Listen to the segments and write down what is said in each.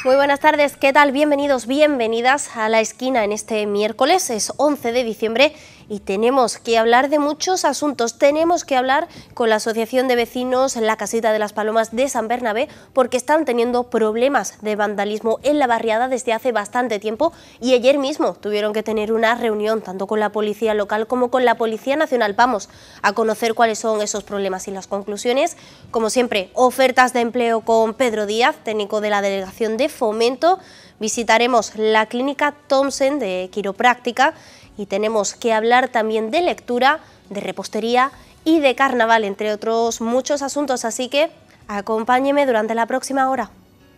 Muy buenas tardes, ¿qué tal? Bienvenidos, bienvenidas a La Esquina en este miércoles, es 11 de diciembre y tenemos que hablar de muchos asuntos. Tenemos que hablar con la Asociación de Vecinos La Casita de las Palomas de San Bernabé porque están teniendo problemas de vandalismo en la barriada desde hace bastante tiempo y ayer mismo tuvieron que tener una reunión tanto con la Policía Local como con la Policía Nacional. Vamos a conocer cuáles son esos problemas y las conclusiones. Como siempre, ofertas de empleo con Pedro Díaz, técnico de la Delegación de Fomento. Visitaremos la clínica Thompson de quiropráctica y tenemos que hablar también de lectura, de repostería y de carnaval, entre otros muchos asuntos, así que acompáñeme durante la próxima hora.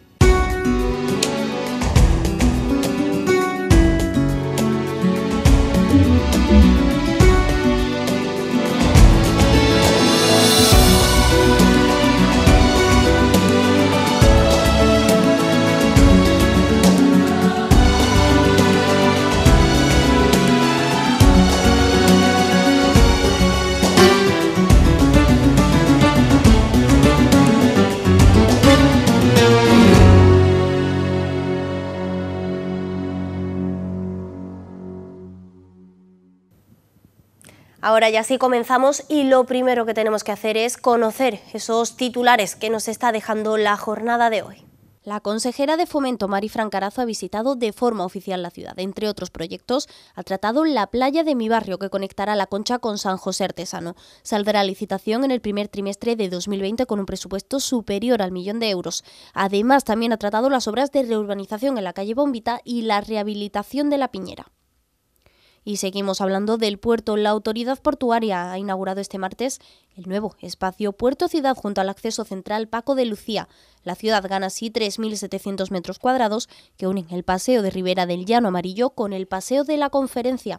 Ahora ya sí comenzamos y lo primero que tenemos que hacer es conocer esos titulares que nos está dejando la jornada de hoy. La consejera de Fomento, Marifran Carazo, ha visitado de forma oficial la ciudad. Entre otros proyectos, ha tratado la playa de Mi Barrio, que conectará La Concha con San José Artesano. Saldrá a licitación en el primer trimestre de 2020 con un presupuesto superior al 1 millón de euros. Además, también ha tratado las obras de reurbanización en la calle Bombita y la rehabilitación de la Piñera. Y seguimos hablando del puerto. La autoridad portuaria ha inaugurado este martes el nuevo espacio Puerto Ciudad junto al acceso central Paco de Lucía. La ciudad gana así 3.700 metros cuadrados que unen el paseo de Ribera del Llano Amarillo con el paseo de la Conferencia.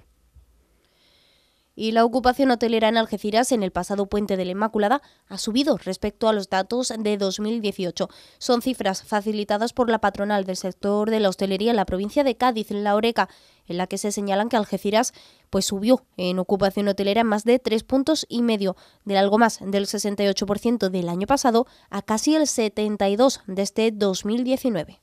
Y la ocupación hotelera en Algeciras en el pasado Puente de la Inmaculada ha subido respecto a los datos de 2018. Son cifras facilitadas por la patronal del sector de la hostelería en la provincia de Cádiz, la Horeca, en la que se señalan que Algeciras subió en ocupación hotelera en más de 3,5 puntos, de algo más del 68% del año pasado a casi el 72% de este 2019.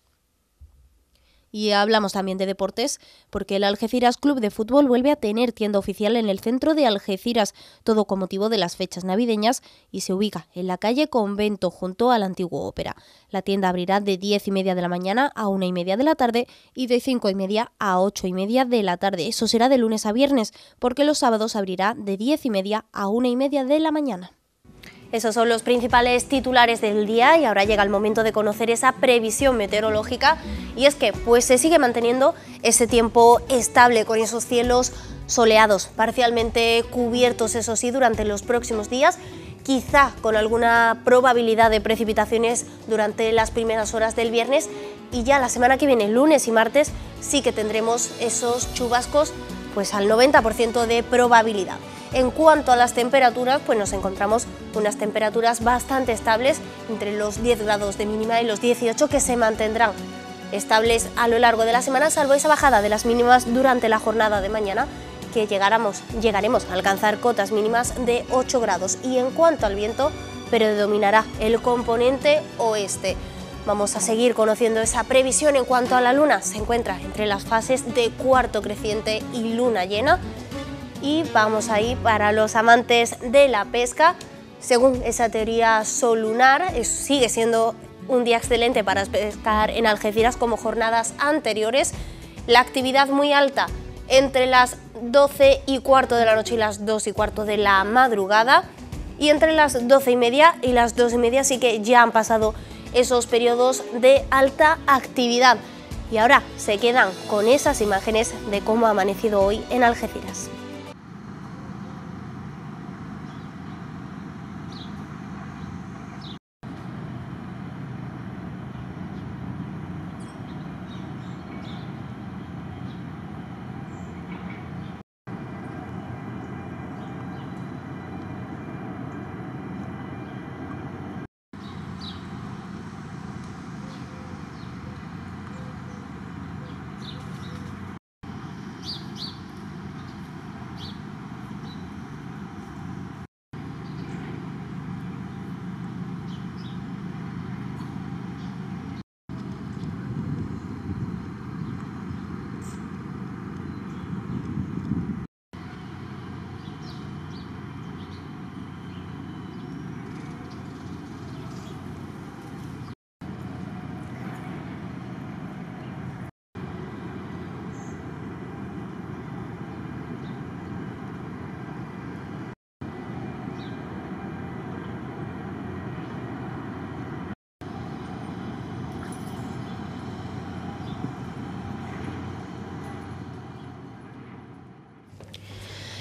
Y hablamos también de deportes, porque el Algeciras Club de Fútbol vuelve a tener tienda oficial en el centro de Algeciras, todo con motivo de las fechas navideñas, y se ubica en la calle Convento, junto al antiguo Ópera. La tienda abrirá de 10:30 de la mañana a 1:30 de la tarde y de 5:30 a 8:30 de la tarde. Eso será de lunes a viernes, porque los sábados abrirá de 10:30 a 1:30 de la mañana. Esos son los principales titulares del día y ahora llega el momento de conocer esa previsión meteorológica y es que se sigue manteniendo ese tiempo estable con esos cielos soleados, parcialmente cubiertos, eso sí, durante los próximos días, quizá con alguna probabilidad de precipitaciones durante las primeras horas del viernes y ya la semana que viene, lunes y martes, sí que tendremos esos chubascos al 90% de probabilidad. En cuanto a las temperaturas, nos encontramos unas temperaturas bastante estables, entre los 10 grados de mínima y los 18 que se mantendrán estables a lo largo de la semana, salvo esa bajada de las mínimas durante la jornada de mañana, que llegaremos a alcanzar cotas mínimas de 8 grados. Y en cuanto al viento, predominará el componente oeste. Vamos a seguir conociendo esa previsión. En cuanto a la luna, se encuentra entre las fases de cuarto creciente y luna llena. Y vamos ahí para los amantes de la pesca. Según esa teoría solunar, sigue siendo un día excelente para pescar en Algeciras como jornadas anteriores. La actividad muy alta entre las 12:15 de la noche y las 2:15 de la madrugada. Y entre las 12:30 y las 2:30 sí que ya han pasado esos periodos de alta actividad. Y ahora se quedan con esas imágenes de cómo ha amanecido hoy en Algeciras.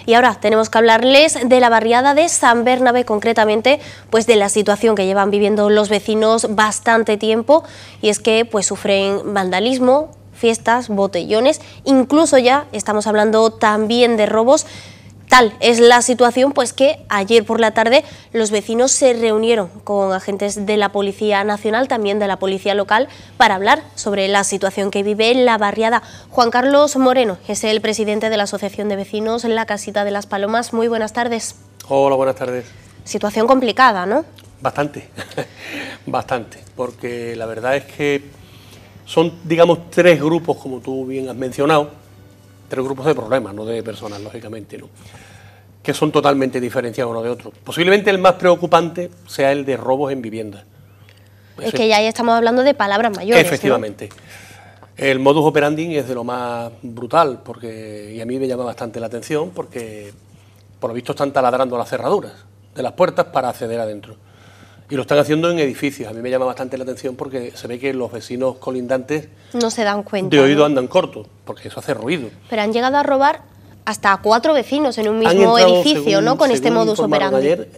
Y ahora tenemos que hablarles de la barriada de San Bernabé, concretamente pues de la situación que llevan viviendo los vecinos bastante tiempo, y es que pues sufren vandalismo, fiestas, botellones, incluso ya estamos hablando también de robos. Tal es la situación pues que ayer por la tarde los vecinos se reunieron con agentes de la Policía Nacional, también de la Policía Local, para hablar sobre la situación que vive la barriada. Juan Carlos Moreno es el presidente de la Asociación de Vecinos en la Casita de las Palomas. Muy buenas tardes. Hola, buenas tardes. Situación complicada, ¿no? Bastante, bastante, porque la verdad es que son, digamos, tres grupos, como tú bien has mencionado, tres grupos de problemas, no de personas, lógicamente, ¿no?, que son totalmente diferenciados uno de otro. Posiblemente el más preocupante sea el de robos en viviendas. Es que ya ahí estamos hablando de palabras mayores, efectivamente, ¿no? El modus operandi es de lo más brutal, y a mí me llama bastante la atención, porque por lo visto están taladrando las cerraduras de las puertas para acceder adentro. Y lo están haciendo en edificios. A mí me llama bastante la atención porque se ve que los vecinos colindantes no se dan cuenta, de oído, ¿no?, andan cortos, porque eso hace ruido. Pero han llegado a robar hasta 4 vecinos en un mismo edificio, ¿no?, con este modus operandi. Ayer,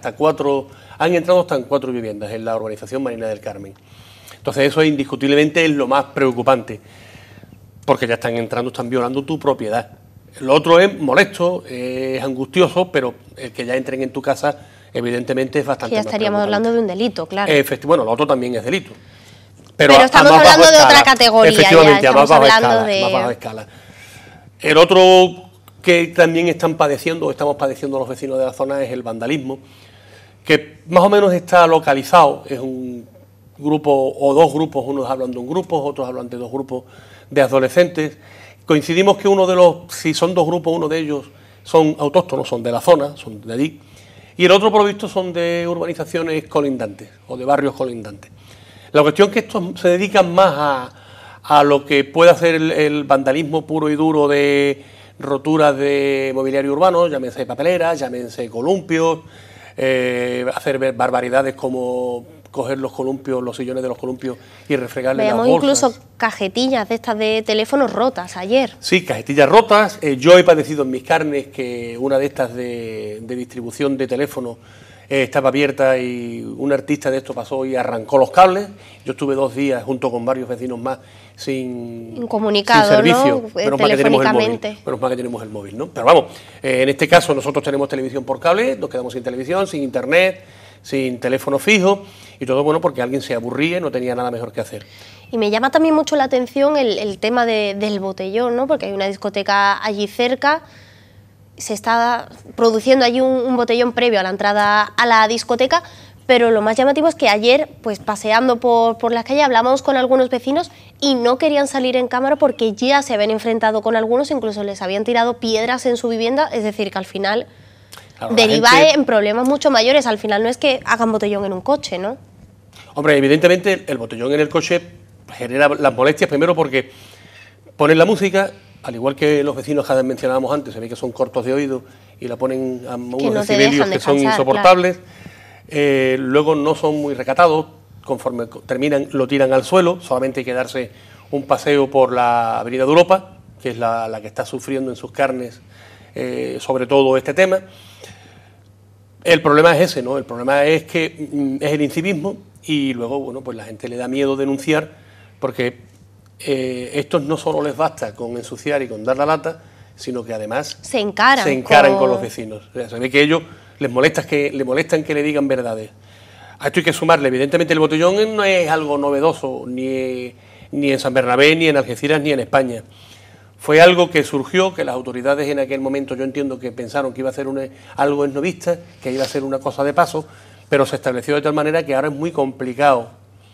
han entrado hasta en 4 viviendas en la urbanización Marina del Carmen. Entonces eso indiscutiblemente es lo más preocupante, porque ya están entrando, están violando tu propiedad. Lo otro es molesto, es angustioso, pero el que ya entren en tu casa evidentemente es bastante ya estaríamos hablando de un delito, claro. Bueno, lo otro también es delito. Pero estamos hablando de otra categoría. Efectivamente, ya estamos hablando más baja escala. El otro que también estamos padeciendo los vecinos de la zona es el vandalismo, que más o menos está localizado, es un grupo o dos grupos, unos hablan de un grupo, otros hablan de 2 grupos de adolescentes. Coincidimos que si son 2 grupos, uno de ellos son autóctonos, son de la zona, son de allí, y el otro, por lo visto, son de urbanizaciones colindantes o de barrios colindantes. La cuestión es que estos se dedican más a lo que puede hacer el vandalismo puro y duro de roturas de mobiliario urbano, llámense papeleras, llámense columpios, hacer barbaridades como coger los columpios, los sillones de los columpios y refregarle las bolsas. Incluso cajetillas de estas de teléfonos rotas ayer. Sí, cajetillas rotas. Yo he padecido en mis carnes que una de estas de distribución de teléfonos estaba abierta y un artista de esto pasó y arrancó los cables. Yo estuve 2 días junto con varios vecinos más sin servicio, ¿no?, menos mal que tenemos el móvil, ¿no? Pero vamos, en este caso nosotros tenemos televisión por cable, nos quedamos sin televisión, sin internet, sin teléfono fijo, y todo bueno porque alguien se aburría y no tenía nada mejor que hacer. Y me llama también mucho la atención el tema del botellón, ¿no?, porque hay una discoteca allí cerca. Se está produciendo allí un botellón previo a la entrada a la discoteca, pero lo más llamativo es que ayer, pues paseando por las calles, hablamos con algunos vecinos y no querían salir en cámara porque ya se habían enfrentado con algunos, incluso les habían tirado piedras en su vivienda, es decir, que al final deriva en problemas mucho mayores. Al final no es que hagan botellón en un coche, ¿no? Hombre, evidentemente el botellón en el coche genera las molestias, primero porque ponen la música, al igual que los vecinos que mencionábamos antes, se ve que son cortos de oído y la ponen a unos decibelios que son insoportables. Claro. Luego no son muy recatados, conforme terminan lo tiran al suelo, solamente hay que darse un paseo por la Avenida de Europa, que es la que está sufriendo en sus carnes sobre todo este tema. El problema es ese, ¿no? El problema es que es el incivismo y luego, bueno, pues la gente le da miedo denunciar porque estos no solo les basta con ensuciar y con dar la lata, sino que además se encaran con los vecinos. O sea, se ve que ellos les molestan que le digan verdades. A esto hay que sumarle, evidentemente el botellón no es algo novedoso, ni en San Bernabé, ni en Algeciras, ni en España. Fue algo que surgió, que las autoridades en aquel momento yo entiendo que pensaron que iba a ser algo esnovista, que iba a ser una cosa de paso, pero se estableció de tal manera que ahora es muy complicado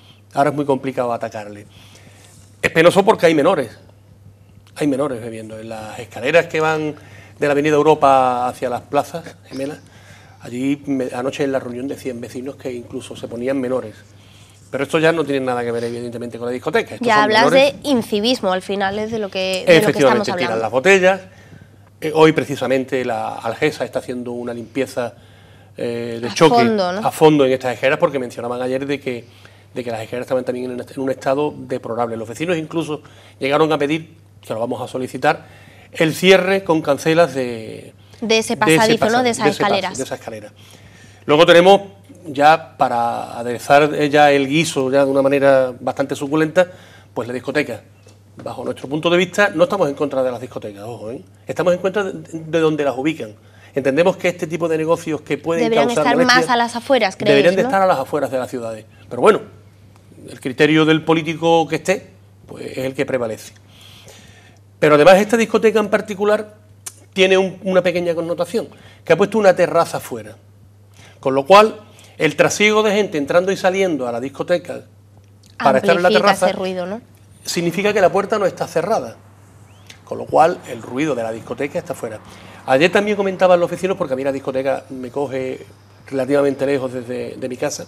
atacarle. Es penoso porque hay menores bebiendo. En las escaleras que van de la Avenida Europa hacia las plazas gemelas, allí anoche en la reunión de 100 vecinos que incluso se ponían menores. Pero esto ya no tiene nada que ver evidentemente con la discoteca. Ya hablas de incivismo, al final es de lo que estamos hablando. Efectivamente, tiran las botellas. Hoy precisamente la Algesa está haciendo una limpieza de choque a fondo en estas escaleras, porque mencionaban ayer de que las escaleras estaban también en un estado deplorable. Los vecinos incluso llegaron a pedir, que lo vamos a solicitar, el cierre con cancelas de de ese pasadizo, ¿no? De esas escaleras. De esa escalera. Luego tenemos, ya para aderezar ya el guiso ya de una manera bastante suculenta, pues la discoteca. Bajo nuestro punto de vista, no estamos en contra de las discotecas, ojo, ¿eh? Estamos en contra de donde las ubican. Entendemos que este tipo de negocios que pueden deberían causar estar molestias, más a las afueras, ¿creéis? Deberían de ¿no? estar a las afueras de las ciudades. Pero bueno, el criterio del político que esté, pues es el que prevalece. Pero además esta discoteca en particular tiene una pequeña connotación, que ha puesto una terraza afuera. Con lo cual, el trasiego de gente entrando y saliendo a la discoteca para estar en la terraza, ese ruido, ¿no? Significa que la puerta no está cerrada. Con lo cual, el ruido de la discoteca está fuera. Ayer también comentaban los vecinos, porque a mí la discoteca me coge relativamente lejos de mi casa,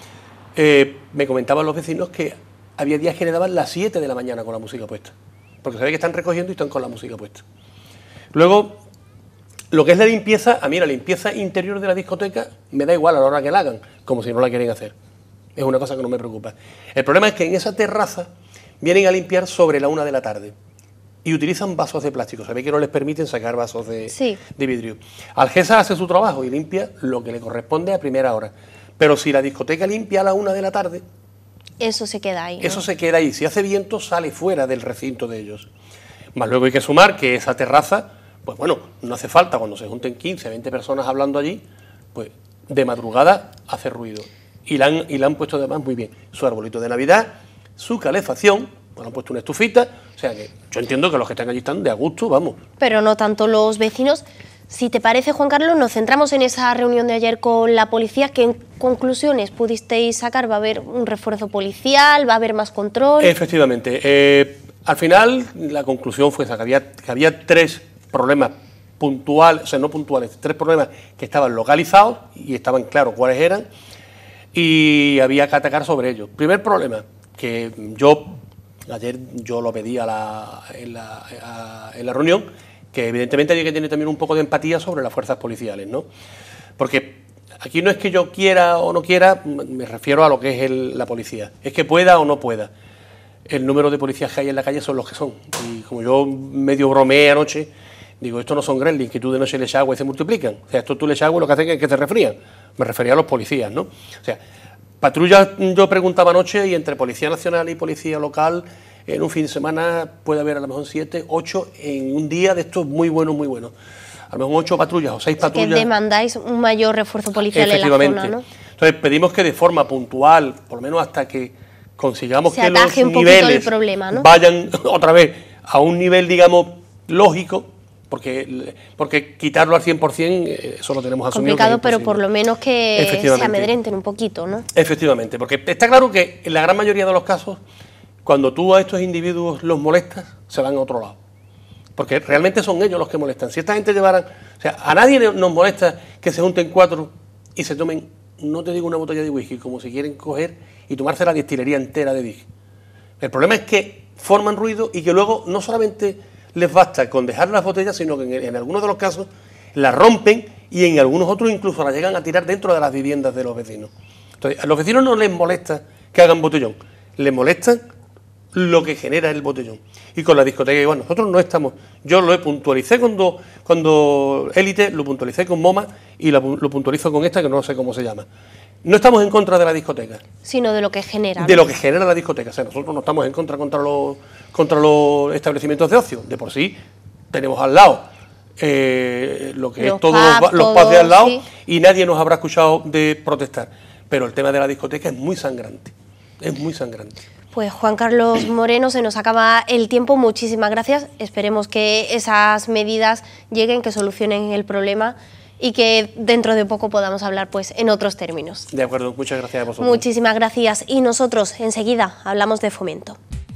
me comentaban los vecinos que había días que le daban las 7 de la mañana con la música puesta, porque se ve que están recogiendo y están con la música puesta. Luego, lo que es la limpieza, a mí la limpieza interior de la discoteca me da igual a la hora que la hagan, como si no la quieren hacer. Es una cosa que no me preocupa. El problema es que en esa terraza vienen a limpiar sobre la 1 de la tarde y utilizan vasos de plástico. Se ve que no les permiten sacar vasos de vidrio. Algesa hace su trabajo y limpia lo que le corresponde a primera hora. Pero si la discoteca limpia a la 1 de la tarde... Eso se queda ahí, ¿no? Eso se queda ahí. Si hace viento, sale fuera del recinto de ellos. Más luego hay que sumar que esa terraza, pues bueno, no hace falta cuando se junten 15, 20 personas hablando allí, pues de madrugada hace ruido. Y la han puesto además muy bien. Su arbolito de Navidad, su calefacción, pues han puesto una estufita, o sea que yo entiendo que los que están allí están de a gusto, vamos. Pero no tanto los vecinos. Si te parece, Juan Carlos, nos centramos en esa reunión de ayer con la policía. ¿Qué conclusiones pudisteis sacar? ¿Va a haber un refuerzo policial? ¿Va a haber más control? Efectivamente. Al final la conclusión fue esa, que había 3 problemas puntuales, o sea, no puntuales, 3 problemas que estaban localizados y estaban claros cuáles eran y había que atacar sobre ellos. Primer problema, que ayer yo lo pedí en la reunión, que evidentemente hay que tener también un poco de empatía sobre las fuerzas policiales, ¿no? Porque aquí no es que yo quiera o no quiera, me refiero a lo que es la policía, es que pueda o no pueda. El número de policías que hay en la calle son los que son. Y como yo medio bromeé anoche, digo, estos no son gremlins, que tú de noche le echas agua y se multiplican. O sea, esto tú le echas agua y lo que hacen es que se resfrían. Me refería a los policías, ¿no? O sea, patrullas, yo preguntaba anoche, y entre Policía Nacional y Policía Local, en un fin de semana puede haber a lo mejor 7, 8 en un día de estos muy buenos, muy buenos. A lo mejor 8 patrullas o 6 patrullas. Que demandáis un mayor refuerzo policial en la zona, ¿no? Entonces pedimos que de forma puntual, por lo menos hasta que consigamos que los niveles vayan otra vez a un nivel, digamos, lógico, porque quitarlo al 100% eso lo tenemos asumido. Complicado, pero por lo menos que se amedrenten un poquito, ¿no? Efectivamente, porque está claro que en la gran mayoría de los casos, cuando tú a estos individuos los molestas, se van a otro lado. Porque realmente son ellos los que molestan. Si esta gente llevaran... O sea, a nadie nos molesta que se junten 4 y se tomen, no te digo una botella de whisky, como si quieren coger y tomarse la destilería entera de whisky. El problema es que forman ruido y que luego no solamente les basta con dejar las botellas, sino que en algunos de los casos las rompen y en algunos otros incluso las llegan a tirar dentro de las viviendas de los vecinos. Entonces, a los vecinos no les molesta que hagan botellón, les molesta lo que genera el botellón. Y con la discoteca igual, nosotros no estamos... Yo lo puntualicé cuando Élite, lo puntualicé con MoMA y lo puntualizo con esta, que no sé cómo se llama. No estamos en contra de la discoteca. Sino de lo que genera. De lo que genera la discoteca. O sea, nosotros no estamos en contra los establecimientos de ocio. De por sí tenemos al lado lo que es todos los pubs de al lado, sí. Y nadie nos habrá escuchado de protestar. Pero el tema de la discoteca es muy sangrante. Es muy sangrante. Pues Juan Carlos Moreno, se nos acaba el tiempo, muchísimas gracias. Esperemos que esas medidas lleguen, que solucionen el problema y que dentro de poco podamos hablar pues en otros términos. De acuerdo, muchas gracias a vosotros. Muchísimas gracias y nosotros enseguida hablamos de fomento.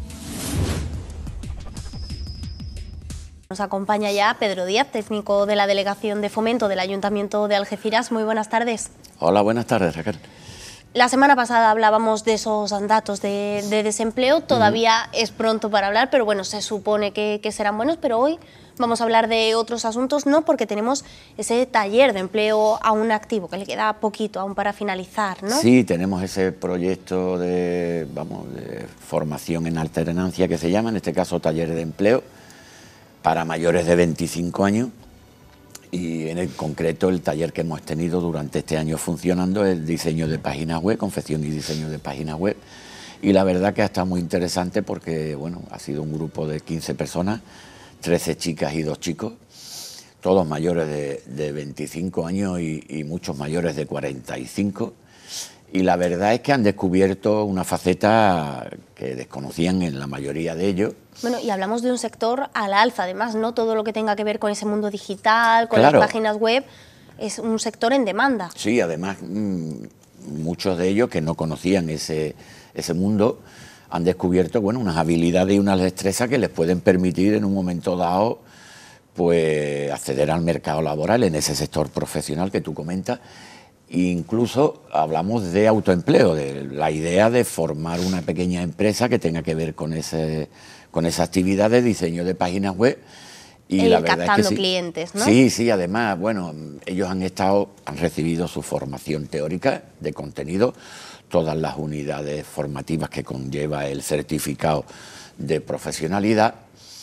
Nos acompaña ya Pedro Díaz, técnico de la Delegación de Fomento del Ayuntamiento de Algeciras. Muy buenas tardes. Hola, buenas tardes, Raquel. La semana pasada hablábamos de esos datos de desempleo, todavía es pronto para hablar, pero bueno, se supone que serán buenos, pero hoy vamos a hablar de otros asuntos, no porque tenemos ese taller de empleo aún activo, que le queda poquito aún para finalizar, ¿no? Sí, tenemos ese proyecto de formación en alternancia que se llama, en este caso taller de empleo, para mayores de 25 años, Y en el concreto el taller que hemos tenido durante este año funcionando es diseño de páginas web, confección y diseño de páginas web. Y la verdad que ha estado muy interesante porque, bueno, ha sido un grupo de 15 personas, 13 chicas y 2 chicos, todos mayores de 25 años y muchos mayores de 45. Y la verdad es que han descubierto una faceta que desconocían en la mayoría de ellos. Bueno, y hablamos de un sector al alza, además, ¿no? Todo lo que tenga que ver con ese mundo digital, con Claro. las páginas web, es un sector en demanda. Sí, además, muchos de ellos que no conocían ese mundo han descubierto, bueno, unas habilidades y unas destrezas que les pueden permitir en un momento dado pues acceder al mercado laboral en ese sector profesional que tú comentas. Incluso hablamos de autoempleo, de la idea de formar una pequeña empresa que tenga que ver con esa actividad de diseño de páginas web. Y la verdad captando es que sí, clientes, ¿no? Sí, además, bueno, ellos han recibido su formación teórica de contenido, todas las unidades formativas que conlleva el certificado de profesionalidad,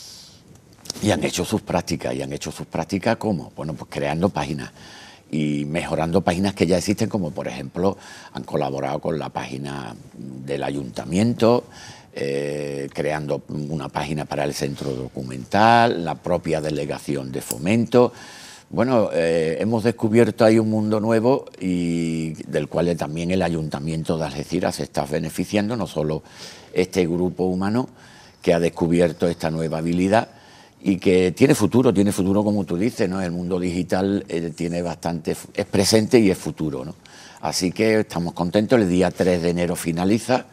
y han hecho sus prácticas. ¿Cómo? Bueno, pues creando páginas y mejorando páginas que ya existen, como por ejemplo han colaborado con la página del ayuntamiento, creando una página para el centro documental, la propia delegación de fomento. Bueno, hemos descubierto ahí un mundo nuevo y del cual también el ayuntamiento de Algeciras se está beneficiando, no solo este grupo humano que ha descubierto esta nueva habilidad y que tiene futuro como tú dices, ¿no? El mundo digital tiene bastante, es presente y es futuro, ¿no? Así que estamos contentos, el día 3 de enero finaliza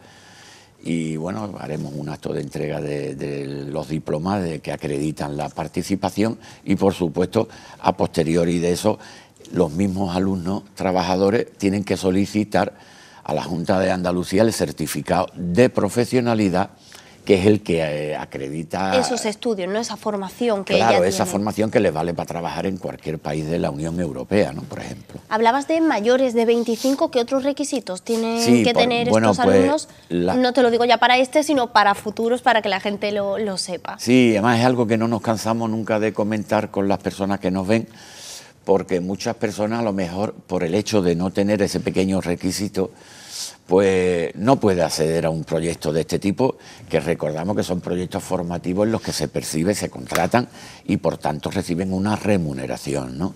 y bueno, haremos un acto de entrega de los diplomas que acreditan la participación y por supuesto, a posteriori de eso, los mismos alumnos trabajadores tienen que solicitar a la Junta de Andalucía el certificado de profesionalidad, que es el que acredita esos estudios, ¿no? Esa formación que claro, ella esa tiene. formación que les vale para trabajar en cualquier país de la Unión Europea, ¿no? Por ejemplo. Hablabas de mayores de 25, ¿qué otros requisitos tienen que tener estos alumnos? No te lo digo ya para sino para futuros, para que la gente lo sepa. Sí, además es algo que no nos cansamos nunca de comentar con las personas que nos ven, porque muchas personas a lo mejor por el hecho de no tener ese pequeño requisito pues no puede acceder a un proyecto de este tipo, que recordamos que son proyectos formativos en los que se percibe, se contratan y por tanto reciben una remuneración, ¿no?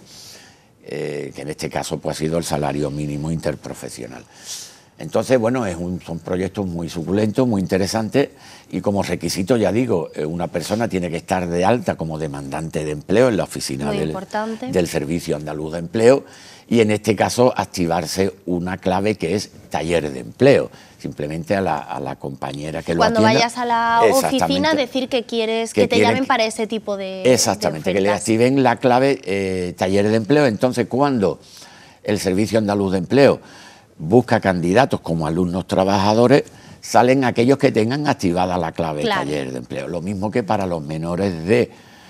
Que en este caso pues ha sido el salario mínimo interprofesional. Entonces, bueno, son proyectos muy suculentos, muy interesantes y como requisito, ya digo, una persona tiene que estar de alta como demandante de empleo en la oficina del Servicio Andaluz de Empleo y en este caso activarse una clave que es taller de empleo. Simplemente a la compañera que lo atienda. Cuando vayas a la oficina, decir que quieres que te llamen para ese tipo de exactamente, que le activen la clave taller de empleo. Entonces, cuando el Servicio Andaluz de Empleo busca candidatos como alumnos trabajadores, salen aquellos que tengan activada la clave taller de empleo. Lo mismo que para los menores de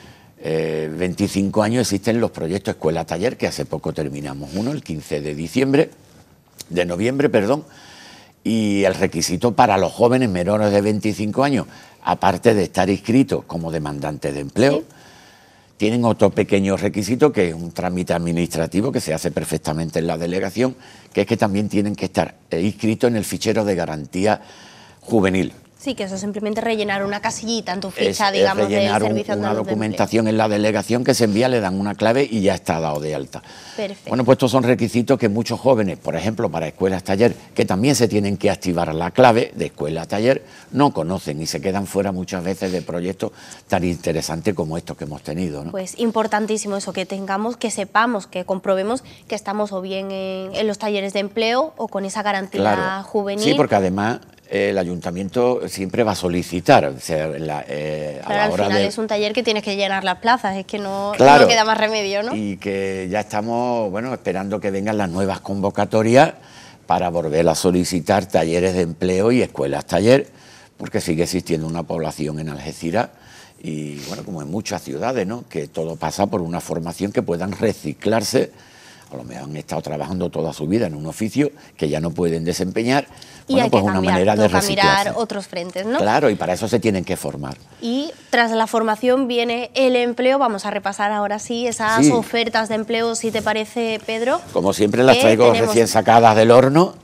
25 años existen los proyectos Escuela-Taller, que hace poco terminamos uno, el 15 de noviembre, y el requisito para los jóvenes menores de 25 años, aparte de estar inscritos como demandantes de empleo, ¿sí? Tienen otro pequeño requisito que es un trámite administrativo que se hace perfectamente en la delegación, que es que también tienen que estar inscritos en el fichero de garantía juvenil. Sí, que eso es simplemente rellenar una casillita en tu ficha, digamos, del Servicio Andaluz de Empleo. Una documentación en la delegación que se envía, le dan una clave y ya está dado de alta. Perfecto. Bueno, pues estos son requisitos que muchos jóvenes, por ejemplo, para escuelas-taller, que también se tienen que activar la clave de escuela-taller, no conocen y se quedan fuera muchas veces de proyectos tan interesantes como estos que hemos tenido, ¿no? Pues importantísimo eso, que tengamos, que sepamos, que comprobemos que estamos o bien en los talleres de empleo o con esa garantía juvenil. Sí, porque además el ayuntamiento siempre va a solicitar, o sea, a la hora al final es un taller que tienes que llenar las plazas, es que no queda más remedio, ¿no? Y que ya estamos, bueno, esperando que vengan las nuevas convocatorias para volver a solicitar talleres de empleo y escuelas taller, porque sigue existiendo una población en Algeciras y, bueno, como en muchas ciudades, ¿no?, que todo pasa por una formación que puedan reciclarse a lo mejor han estado trabajando toda su vida en un oficio que ya no pueden desempeñar. Y hay que cambiar, toca mirar otros frentes, ¿no? Claro, y para eso se tienen que formar. Y tras la formación viene el empleo. Vamos a repasar ahora sí esas ofertas de empleo, si te parece, Pedro. Como siempre las traigo recién sacadas del horno.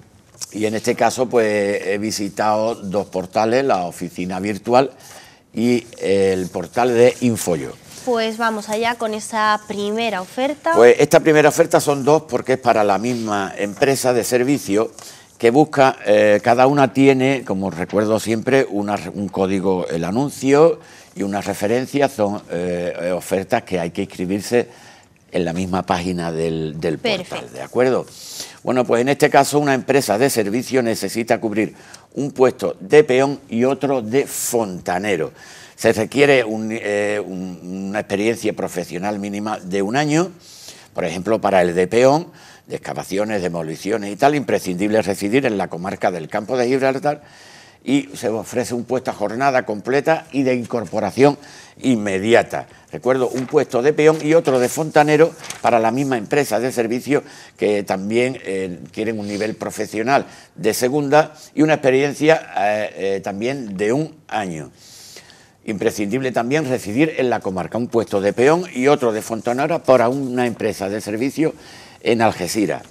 Y en este caso pues he visitado dos portales, la oficina virtual y el portal de Infoyo. Pues vamos allá con esa primera oferta. Pues esta primera oferta son dos porque es para la misma empresa de servicio que busca, cada una tiene, como recuerdo siempre, un código, el anuncio y unas referencias, son ofertas que hay que inscribirse en la misma página del portal, ¿de acuerdo? Bueno, pues en este caso una empresa de servicio necesita cubrir un puesto de peón y otro de fontanero. Se requiere una experiencia profesional mínima de 1 año, por ejemplo, para el de peón, de excavaciones, demoliciones y tal, imprescindible residir en la comarca del Campo de Gibraltar y se ofrece un puesto a jornada completa y de incorporación inmediata. Recuerdo, un puesto de peón y otro de fontanero para la misma empresa de servicio que también quieren un nivel profesional de segunda y una experiencia también de 1 año. Imprescindible también residir en la comarca, un puesto de peón y otro de fontanero para una empresa de servicio en Algeciras.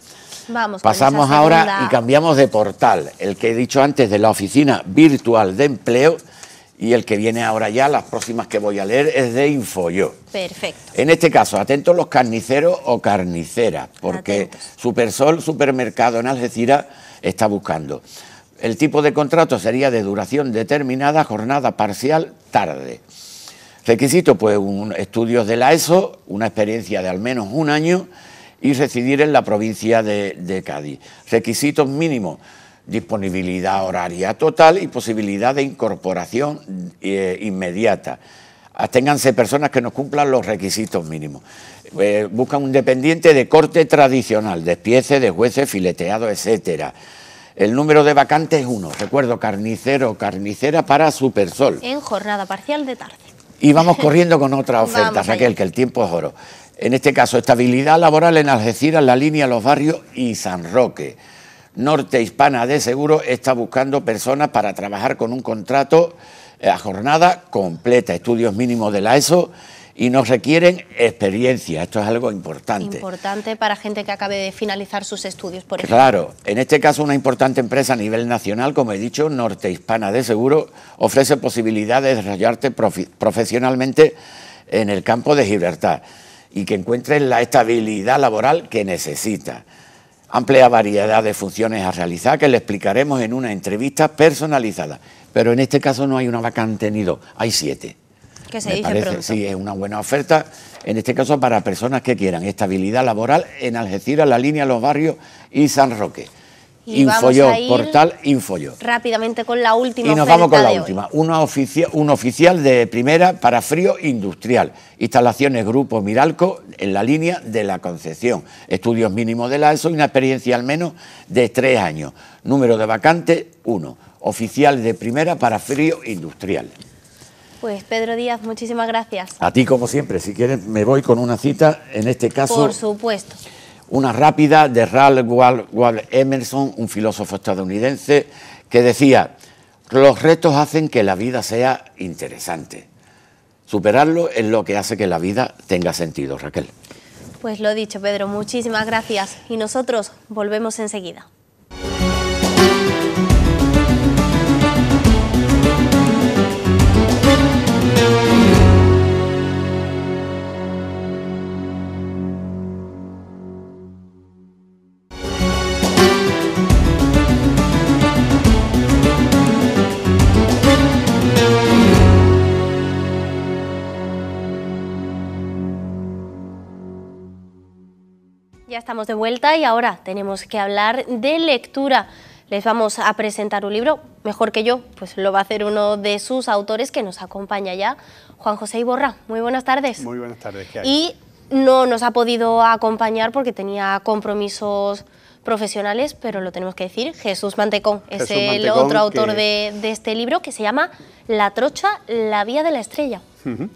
Pasamos ahora y cambiamos de portal, el que he dicho antes de la oficina virtual de empleo y el que viene ahora ya, las próximas que voy a leer, es de Infoyo. Perfecto. En este caso, atentos los carniceros o carniceras, porque Supersol Supermercado en Algeciras está buscando. El tipo de contrato sería de duración determinada, jornada parcial, tarde. Requisito, pues, estudios de la ESO, una experiencia de al menos 1 año y residir en la provincia de Cádiz. Requisitos mínimos: disponibilidad horaria total y posibilidad de incorporación inmediata. Absténganse personas que no cumplan los requisitos mínimos. Buscan un dependiente de corte tradicional, despiece, deshuese, fileteado, etcétera. El número de vacantes es 1. Recuerdo, carnicero o carnicera para Supersol. En jornada parcial de tarde. Y vamos corriendo con otra oferta, Raquel, que el tiempo es oro. En este caso, estabilidad laboral en Algeciras, La Línea, Los Barrios y San Roque. Norte Hispana de Seguro está buscando personas para trabajar con un contrato a jornada completa, estudios mínimos de la ESO y nos requieren experiencia. Esto es algo importante. Importante para gente que acabe de finalizar sus estudios, por ejemplo. Claro, en este caso una importante empresa a nivel nacional, como he dicho, Norte Hispana de Seguro, ofrece posibilidad de desarrollarte profesionalmente en el campo de Gibraltar y que encuentres la estabilidad laboral que necesitas. Amplia variedad de funciones a realizar que le explicaremos en una entrevista personalizada. Pero en este caso no hay una vacante ni 2, hay 7. Que se dice pronto. Sí, es una buena oferta, en este caso para personas que quieran estabilidad laboral en Algeciras, La Línea, Los Barrios y San Roque. Y Infoyo, portal Infoyo. Rápidamente con la última. Y nos vamos con la última. Un oficial de primera para frío industrial. Instalaciones Grupo Miralco en La Línea de la Concepción. Estudios mínimos de la ESO y una experiencia al menos de 3 años. Número de vacantes 1. Oficial de primera para frío industrial. Pues Pedro Díaz, muchísimas gracias. A ti como siempre. Si quieres me voy con una cita, en este caso. Por supuesto. Una rápida de Ralph Waldo Emerson, un filósofo estadounidense, que decía: los retos hacen que la vida sea interesante. Superarlo es lo que hace que la vida tenga sentido, Raquel. Pues lo dicho, Pedro, muchísimas gracias. Y nosotros volvemos enseguida. Ya estamos de vuelta y ahora tenemos que hablar de lectura. Les vamos a presentar un libro, mejor que yo, pues lo va a hacer uno de sus autores que nos acompaña ya, Juan José Iborra. Muy buenas tardes. Muy buenas tardes, ¿qué hay? Y no nos ha podido acompañar porque tenía compromisos profesionales, pero lo tenemos que decir, Jesús Mantecón es el otro autor de este libro que se llama La Trocha, la vía de la estrella.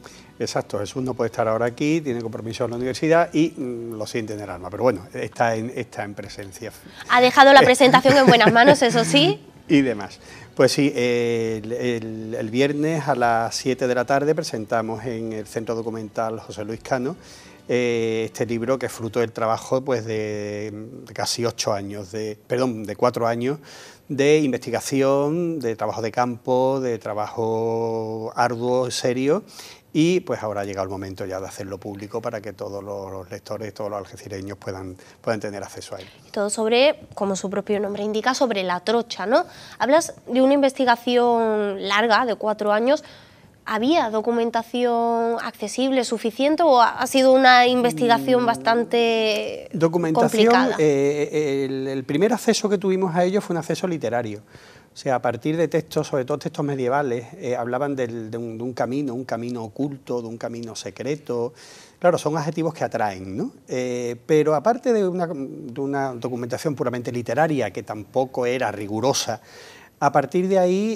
Exacto, Jesús no puede estar ahora aquí, tiene compromiso en la universidad y lo siente en el alma, pero bueno, está en presencia. Ha dejado la presentación en buenas manos, eso sí. Y demás. Pues sí, el viernes a las 7 de la tarde presentamos en el Centro Documental José Luis Cano este libro, que es fruto del trabajo pues de casi 8 años, de 4 años de investigación, de trabajo de campo, de trabajo arduo, serio, y pues ahora ha llegado el momento ya de hacerlo público para que todos los lectores, todos los algecireños puedan tener acceso a él. Todo sobre, como su propio nombre indica, sobre la trocha, ¿no? Hablas de una investigación larga, de 4 años. ¿Había documentación accesible, suficiente, o ha sido una investigación bastante complicada? El primer acceso que tuvimos a ello fue un acceso literario. O sea, a partir de textos, sobre todo textos medievales, hablaban de un camino oculto, de un camino secreto. Claro, son adjetivos que atraen, ¿no? Pero aparte de una documentación puramente literaria, que tampoco era rigurosa, a partir de ahí,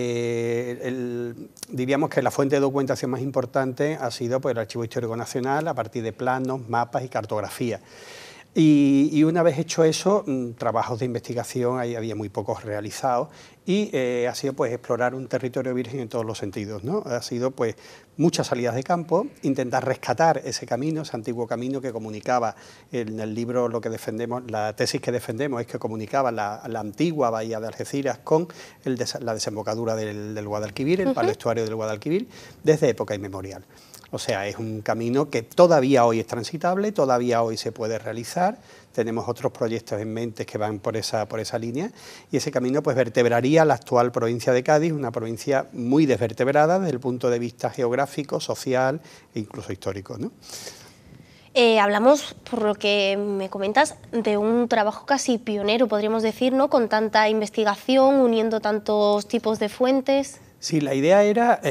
diríamos que la fuente de documentación más importante ha sido pues, el Archivo Histórico Nacional, a partir de planos, mapas y cartografía. Y una vez hecho eso, trabajos de investigación ahí había muy pocos realizados, y ha sido pues explorar un territorio virgen en todos los sentidos, ¿no? Ha sido pues muchas salidas de campo, intentar rescatar ese camino, ese antiguo camino que comunicaba, en el libro lo que defendemos, la tesis que defendemos es que comunicaba la antigua bahía de Algeciras con la desembocadura del Guadalquivir, el paleoestuario del Guadalquivir, desde época inmemorial. O sea, es un camino que todavía hoy es transitable, todavía hoy se puede realizar. Tenemos otros proyectos en mente que van por esa línea, y ese camino pues vertebraría la actual provincia de Cádiz, una provincia muy desvertebrada desde el punto de vista geográfico, social e incluso histórico, ¿no? Hablamos, por lo que me comentas, de un trabajo casi pionero, podríamos decir, ¿no? Con tanta investigación, uniendo tantos tipos de fuentes. Sí, la idea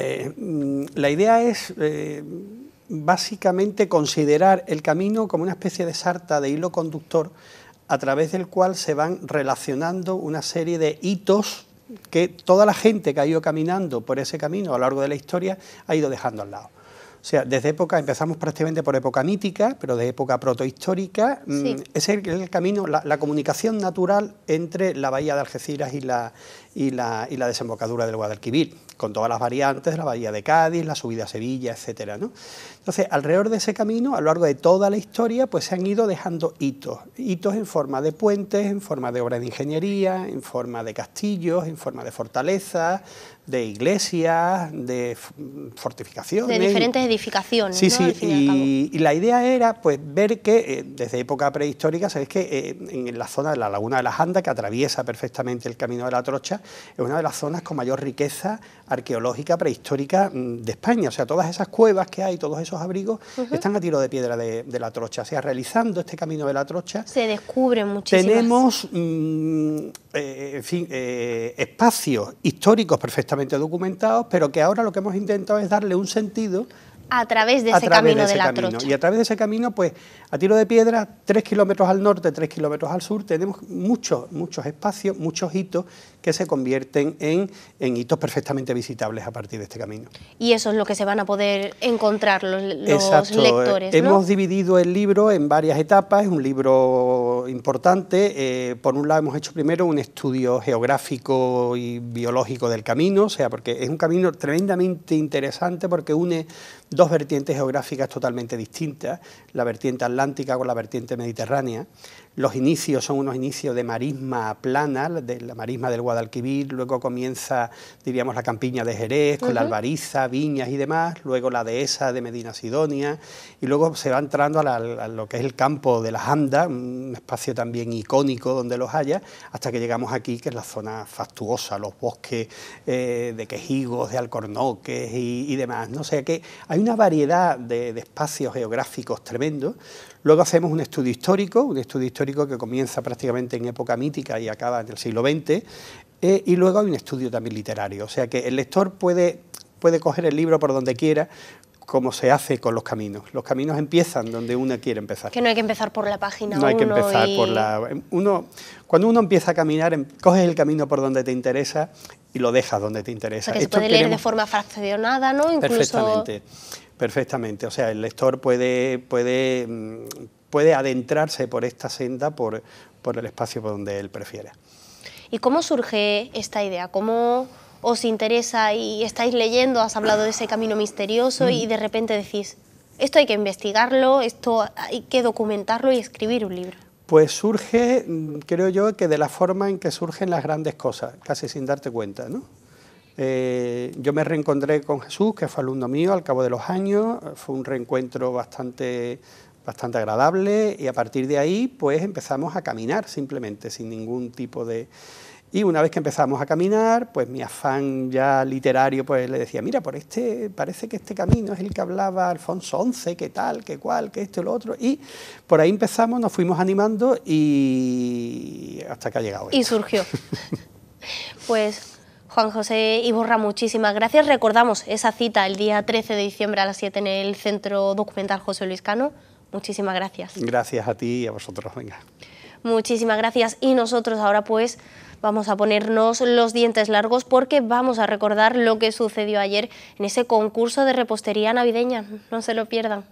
es básicamente considerar el camino como una especie de sarta, de hilo conductor, a través del cual se van relacionando una serie de hitos que toda la gente que ha ido caminando por ese camino a lo largo de la historia ha ido dejando al lado. O sea, empezamos prácticamente por época mítica, pero de época protohistórica, sí. Es el camino, la comunicación natural entre la bahía de Algeciras y la desembocadura del Guadalquivir, con todas las variantes de la bahía de Cádiz, la subida a Sevilla, etcétera, ¿no? Entonces, alrededor de ese camino, a lo largo de toda la historia, pues se han ido dejando hitos en forma de puentes, en forma de obras de ingeniería, en forma de castillos, en forma de fortalezas, de iglesias, de fortificaciones. De diferentes edificaciones, sí, ¿no? Sí, y la idea era pues ver que desde época prehistórica, sabéis que en la zona de la Laguna de las Andas, que atraviesa perfectamente el Camino de la Trocha, es una de las zonas con mayor riqueza arqueológica prehistórica de España. O sea, todas esas cuevas que hay, todos esos abrigos, están a tiro de piedra de la Trocha. O sea, realizando este Camino de la Trocha, se descubren muchísimas. Tenemos, espacios históricos perfectamente documentados, pero que ahora lo que hemos intentado es darle un sentido a través de ese camino de la Trocha. Y a través de ese camino, pues, a tiro de piedra, 3 kilómetros al norte, 3 kilómetros al sur, tenemos muchos espacios, muchos hitos que se convierten en hitos perfectamente visitables a partir de este camino. Y eso es lo que se van a poder encontrar los Exacto. lectores, ¿no? Hemos dividido el libro en varias etapas, es un libro importante. Por un lado hemos hecho primero un estudio geográfico y biológico del camino, o sea, porque es un camino tremendamente interesante porque une dos vertientes geográficas totalmente distintas, la vertiente atlántica con la vertiente mediterránea. Los inicios son unos inicios de marisma plana, de la marisma del Guadalquivir, luego comienza, diríamos, la campiña de Jerez, con la Albariza, viñas y demás, luego la dehesa de Medina Sidonia, y luego se va entrando a lo que es el campo de las Andas, un espacio también icónico donde los haya, hasta que llegamos aquí, que es la zona fastuosa, los bosques de quejigos, de alcornoques y demás, ¿no? O sea que hay una variedad de espacios geográficos tremendos. Luego hacemos un estudio histórico que comienza prácticamente en época mítica y acaba en el siglo XX, y luego hay un estudio también literario, o sea que el lector puede coger el libro por donde quiera, como se hace con los caminos. Los caminos empiezan donde uno quiere empezar. Que no hay que empezar por la página 1. No hay que empezar por la... Cuando uno empieza a caminar, coges el camino por donde te interesa y lo dejas donde te interesa. O sea, que se puede leer de forma fraccionada, ¿no? Incluso... Perfectamente, o sea, el lector puede adentrarse por esta senda por el espacio por donde él prefiera. ¿Y cómo surge esta idea? ¿Cómo os interesa y estáis leyendo, has hablado de ese camino misterioso y de repente decís, esto hay que investigarlo, esto hay que documentarlo y escribir un libro? Pues surge, creo yo, que de la forma en que surgen las grandes cosas, casi sin darte cuenta, ¿no? Yo me reencontré con Jesús, que fue alumno mío al cabo de los años, fue un reencuentro bastante agradable, y a partir de ahí pues empezamos a caminar simplemente, sin ningún tipo de... Y una vez que empezamos a caminar, pues mi afán ya literario pues le decía, mira, parece que este camino es el que hablaba Alfonso XI, que tal, que cual, que esto y lo otro, y por ahí empezamos, nos fuimos animando y hasta que ha llegado esto. Y surgió. Pues Juan José Iborra, muchísimas gracias. Recordamos esa cita el día 13 de diciembre a las 7 en el Centro Documental José Luis Cano. Muchísimas gracias. Gracias a ti y a vosotros, venga. Muchísimas gracias, y nosotros ahora pues vamos a ponernos los dientes largos porque vamos a recordar lo que sucedió ayer en ese concurso de repostería navideña. No se lo pierdan.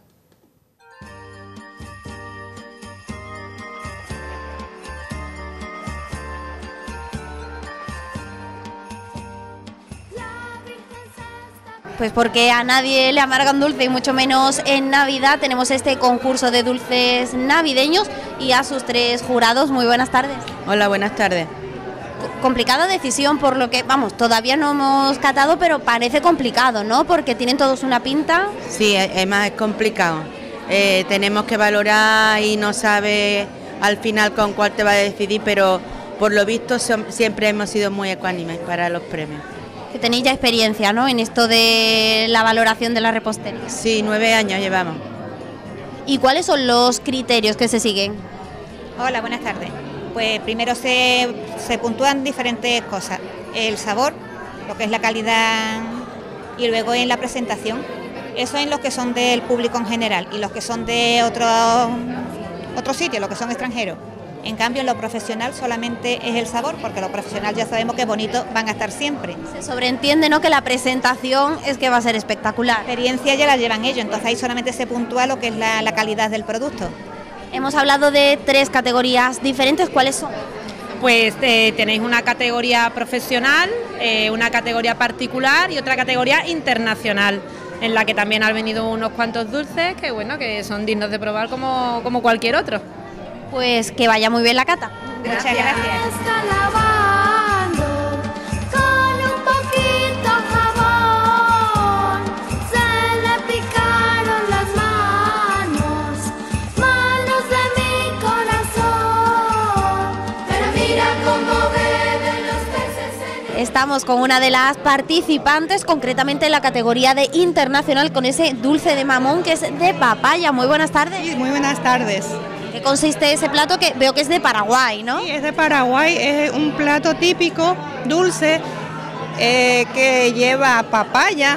Pues porque a nadie le amargan dulce, y mucho menos en Navidad. Tenemos este concurso de dulces navideños y a sus tres jurados. Muy buenas tardes. Hola, buenas tardes. Complicada decisión, por lo que, vamos, todavía no hemos catado, pero parece complicado, ¿no? Porque tienen todos una pinta. Sí, además es complicado. Tenemos que valorar y no sabe al final con cuál te va a decidir, pero por lo visto siempre hemos sido muy ecuánimes para los premios. Que tenéis ya experiencia, ¿no?, en esto de la valoración de la repostería. Sí, 9 años llevamos. ¿Y cuáles son los criterios que se siguen? Hola, buenas tardes. Pues primero se puntúan diferentes cosas. El sabor, lo que es la calidad, y luego en la presentación. Eso en los que son del público en general, y los que son de otros sitios, los que son extranjeros. En cambio, en lo profesional solamente es el sabor, porque lo profesional ya sabemos que bonito van a estar siempre. Se sobreentiende, ¿no?, que la presentación es que va a ser espectacular. La experiencia ya la llevan ellos, entonces ahí solamente se puntúa lo que es la calidad del producto. Hemos hablado de 3 categorías diferentes, ¿cuáles son? Pues tenéis una categoría profesional, una categoría particular y otra categoría internacional, en la que también han venido unos cuantos dulces que, bueno, que son dignos de probar como cualquier otro. Pues que vaya muy bien la cata. Muchas gracias. Estamos con una de las participantes, concretamente en la categoría de internacional, con ese dulce de mamón que es de papaya. Muy buenas tardes. Sí, muy buenas tardes. ¿Qué consiste ese plato, que veo que es de Paraguay, no? Sí, es de Paraguay, es un plato típico, dulce, que lleva papaya,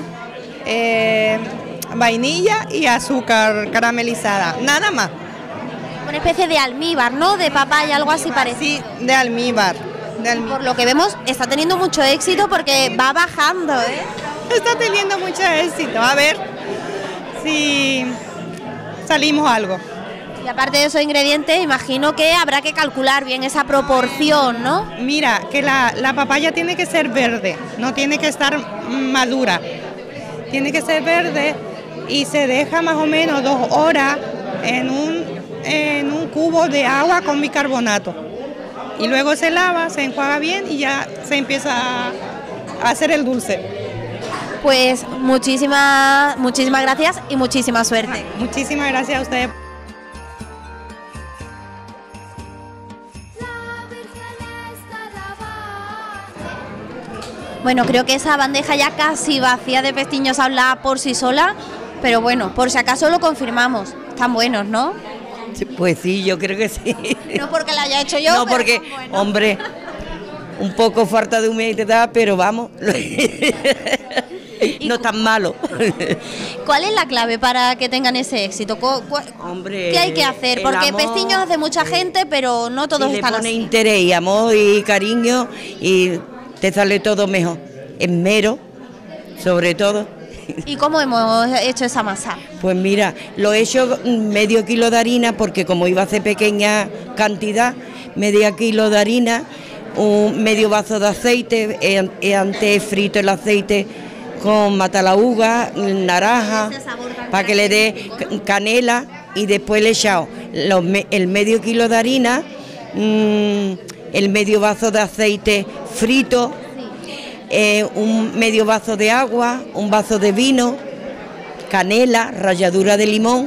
vainilla y azúcar caramelizada, nada más. Una especie de almíbar, ¿no?, de papaya, algo así parece. Sí, de almíbar. Por lo que vemos, está teniendo mucho éxito porque va bajando, ¿eh? Está teniendo mucho éxito, a ver si salimos algo. Y aparte de esos ingredientes, imagino que habrá que calcular bien esa proporción, ¿no? Mira, que la papaya tiene que ser verde, no tiene que estar madura. Tiene que ser verde y se deja más o menos 2 horas en un cubo de agua con bicarbonato. Y luego se lava, se enjuaga bien y ya se empieza a hacer el dulce. Pues muchísimas gracias y muchísima suerte. Muchísimas gracias a ustedes. Bueno, creo que esa bandeja ya casi vacía de pestiños habla por sí sola, pero bueno, por si acaso lo confirmamos. Están buenos, ¿no? Pues sí, yo creo que sí. No porque la haya hecho yo, no, pero porque, están buenos. hombre, un poco falta de humedad, pero vamos, no tan malo. ¿Cuál es la clave para que tengan ese éxito? Hombre, ¿qué hay que hacer? Porque amor, pestiños hace mucha gente, pero no todos si están le pone así. interés y amor y cariño y te sale todo mejor. Esmero, sobre todo. ¿Y cómo hemos hecho esa masa? Pues mira, lo he hecho medio kilo de harina, porque como iba a hacer pequeña cantidad, medio kilo de harina, un medio vaso de aceite, he antes frito el aceite con matalaúga, naranja, para que le dé canela, y después le he echado el medio kilo de harina, el medio vaso de aceite frito, un medio vaso de agua, un vaso de vino, canela, ralladura de limón,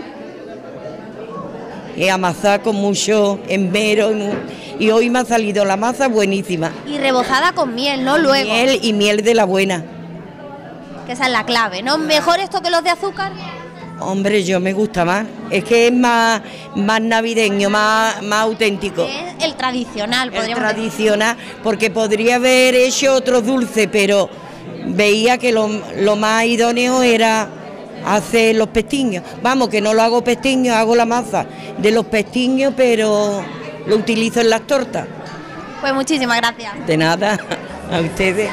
y amasar con mucho esmero, y hoy me ha salido la masa buenísima. Y rebozada con miel, ¿no? Luego. Miel, y miel de la buena. Que esa es la clave, ¿no? ¿Mejor esto que los de azúcar? Hombre, yo me gusta más. Es que es más navideño, más auténtico. Es el tradicional, podríamos decir. El tradicional, porque podría haber hecho otro dulce, pero veía que lo más idóneo era hacer los pestiños. Vamos, que no lo hago pestiños, hago la masa de los pestiños, pero lo utilizo en las tortas. Pues muchísimas gracias. De nada, a ustedes.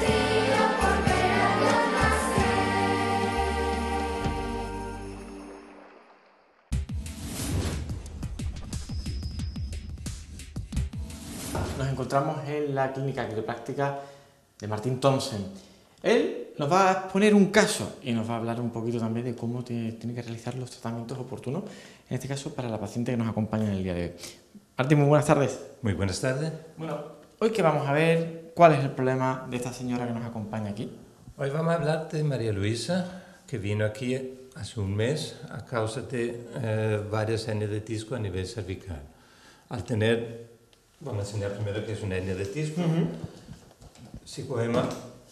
Nos encontramos en la clínica quiropráctica de Martín Thompson. Él nos va a exponer un caso y nos va a hablar un poquito también de cómo tiene que realizar los tratamientos oportunos, en este caso para la paciente que nos acompaña en el día de hoy. Martín, muy buenas tardes. Muy buenas tardes. Bueno, hoy que vamos a ver cuál es el problema de esta señora que nos acompaña aquí. Hoy vamos a hablar de María Luisa, que vino aquí hace un mes a causa de varias hernias de disco a nivel cervical. Al tener, vamos a enseñar primero qué es una hernia de disco. Si cogemos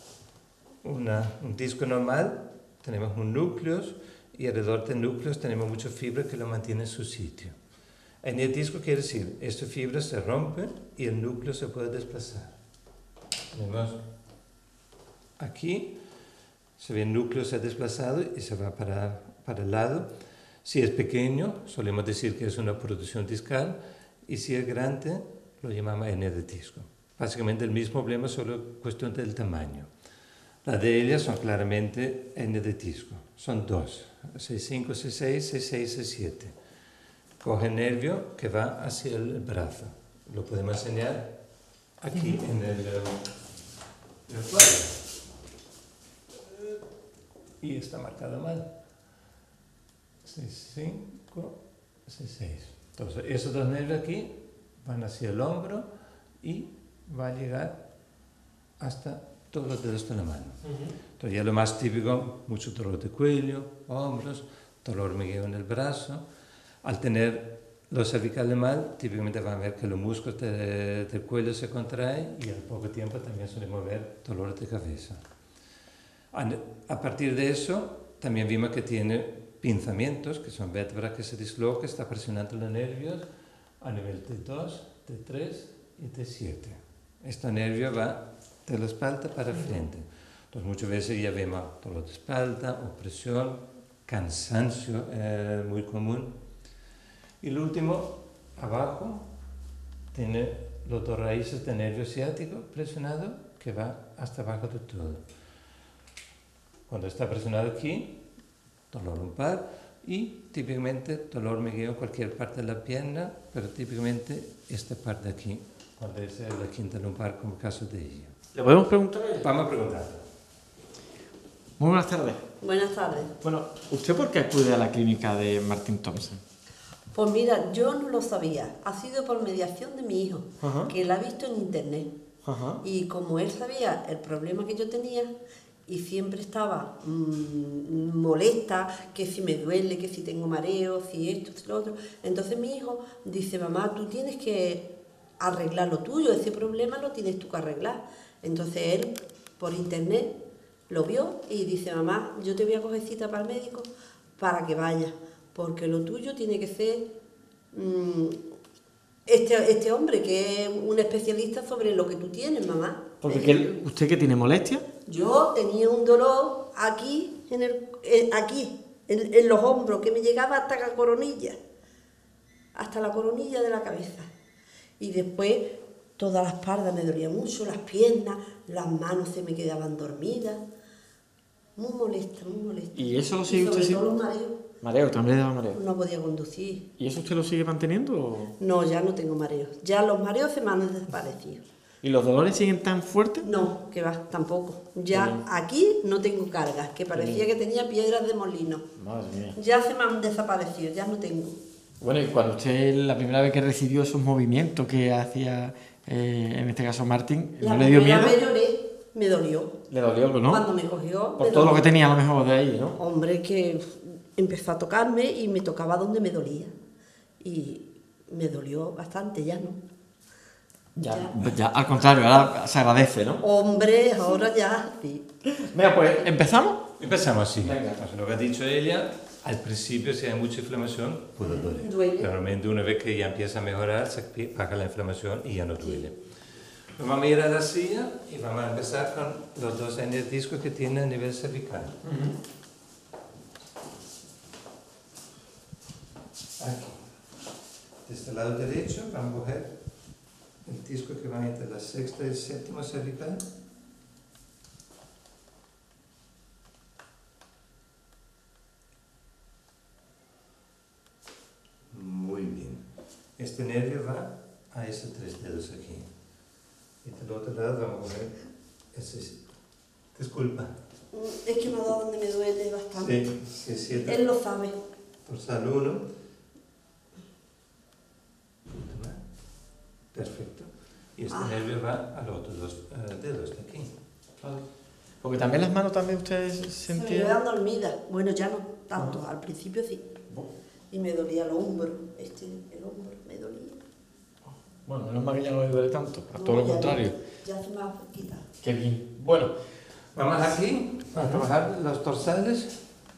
un disco normal, tenemos un núcleo y alrededor del núcleo tenemos muchas fibras que lo mantienen en su sitio. Hernia de disco quiere decir, estas fibras se rompen y el núcleo se puede desplazar. Tenemos aquí, se ve el núcleo se ha desplazado y se va para el lado. Si es pequeño, solemos decir que es una protrusión discal, y si es grande, lo llamamos hernia de disco. Básicamente el mismo problema, solo cuestión del tamaño. Las de ellas son claramente hernia de disco. Son dos, C5, C6, C6, C7. Coge el nervio que va hacia el brazo. Lo podemos enseñar aquí en el cuadro. Y está marcado mal. C5, C6. Entonces, esos dos nervios aquí van hacia el hombro y va a llegar hasta todos los dedos de la mano. Entonces, ya lo más típico, mucho dolor de cuello, hombros, dolor hormigueo en el brazo. Al tener los cervicales mal, típicamente van a ver que los músculos del cuello se contraen y al poco tiempo también solemos ver dolor de cabeza. A partir de eso, también vimos que tiene pinzamientos, que son vértebras que se dislocan, está presionando los nervios a nivel T2, T3 y T7. Este nervio va de la espalda para frente. Entonces muchas veces ya vemos dolor de espalda, opresión, cansancio muy común. Y lo último, abajo, tiene los dos raíces de nervio ciático presionado que va hasta abajo de todo. Cuando está presionado aquí, dolor lumbar y típicamente dolor hormigueo en cualquier parte de la pierna, pero típicamente esta parte de aquí, cuando es la quinta lumbar como caso de ella. ¿Le podemos preguntar? Vamos a preguntar. Muy buenas tardes. Buenas tardes. Bueno, ¿usted por qué acude a la clínica de Martín Thompson? Pues mira, yo no lo sabía. Ha sido por mediación de mi hijo, que la ha visto en internet. Y como él sabía el problema que yo tenía, y siempre estaba molesta, que si me duele, que si tengo mareo, si esto, si lo otro. Entonces mi hijo dice, mamá, tú tienes que arreglar lo tuyo, ese problema lo tienes tú que arreglar. Entonces él, por internet, lo vio y dice, mamá, yo te voy a coger cita para el médico para que vayas, porque lo tuyo tiene que ser este hombre, que es un especialista sobre lo que tú tienes, mamá. Porque ¿usted qué tiene, molestia? Yo tenía un dolor aquí, en los hombros, que me llegaba hasta la coronilla de la cabeza. Y después toda la espalda me dolía mucho, las piernas, las manos se me quedaban dormidas. Muy molesta, muy molesta. ¿Y eso lo sigue sobre usted? Todo los mareos. Mareo, también le da mareo. No podía conducir. ¿Y eso usted lo sigue manteniendo? O? No, ya no tengo mareos. Ya los mareos se me han desaparecido. ¿Y los dolores siguen tan fuertes? No, que va, tampoco. Ya aquí no tengo cargas, que parecía que tenía piedras de molino. Madre mía. Ya se me han desaparecido, ya no tengo. Bueno, y cuando usted, la primera vez que recibió esos movimientos que hacía, en este caso Martín, ¿no le dio miedo? La primera vez lloré, me dolió. Le dolió, ¿no? Cuando me cogió. Por todo lo que tenía a lo mejor de ahí, ¿no? Hombre, que empezó a tocarme y me tocaba donde me dolía. Y me dolió bastante, ya no. Ya, al contrario, ahora se agradece, ¿no? Hombre, ahora ya, sí. Venga, pues, ¿empezamos? Empezamos, sí. Venga. Entonces, lo que ha dicho ella, al principio, si hay mucha inflamación, puede doler. Duele. Realmente, una vez que ya empieza a mejorar, se baja la inflamación y ya no duele. Nos vamos a ir a la silla y vamos a empezar con los dos discos que tiene a nivel cervical. Aquí. De este lado derecho, vamos a coger el disco que va entre la sexta y el séptimo cervical. Muy bien. Este nervio va a esos 3 dedos aquí. Y del otro lado vamos a ver ese. Disculpa. Es que me ha dado donde me duele bastante. Sí, sí, Él lo sabe. Dorsal 1. Perfecto. Y este nervio va a los otros 2 dedos de aquí. Porque también las manos también ustedes Se me sentían... quedan dormidas. Bueno, ya no tanto. Al principio sí. Y me dolía el hombro. El hombro me dolía. Bueno, menos mal que ya no me duele tanto, a No, todo lo ya contrario. Ya se me ha quitado. Qué bien. Bueno, Vamos aquí a trabajar los dorsales.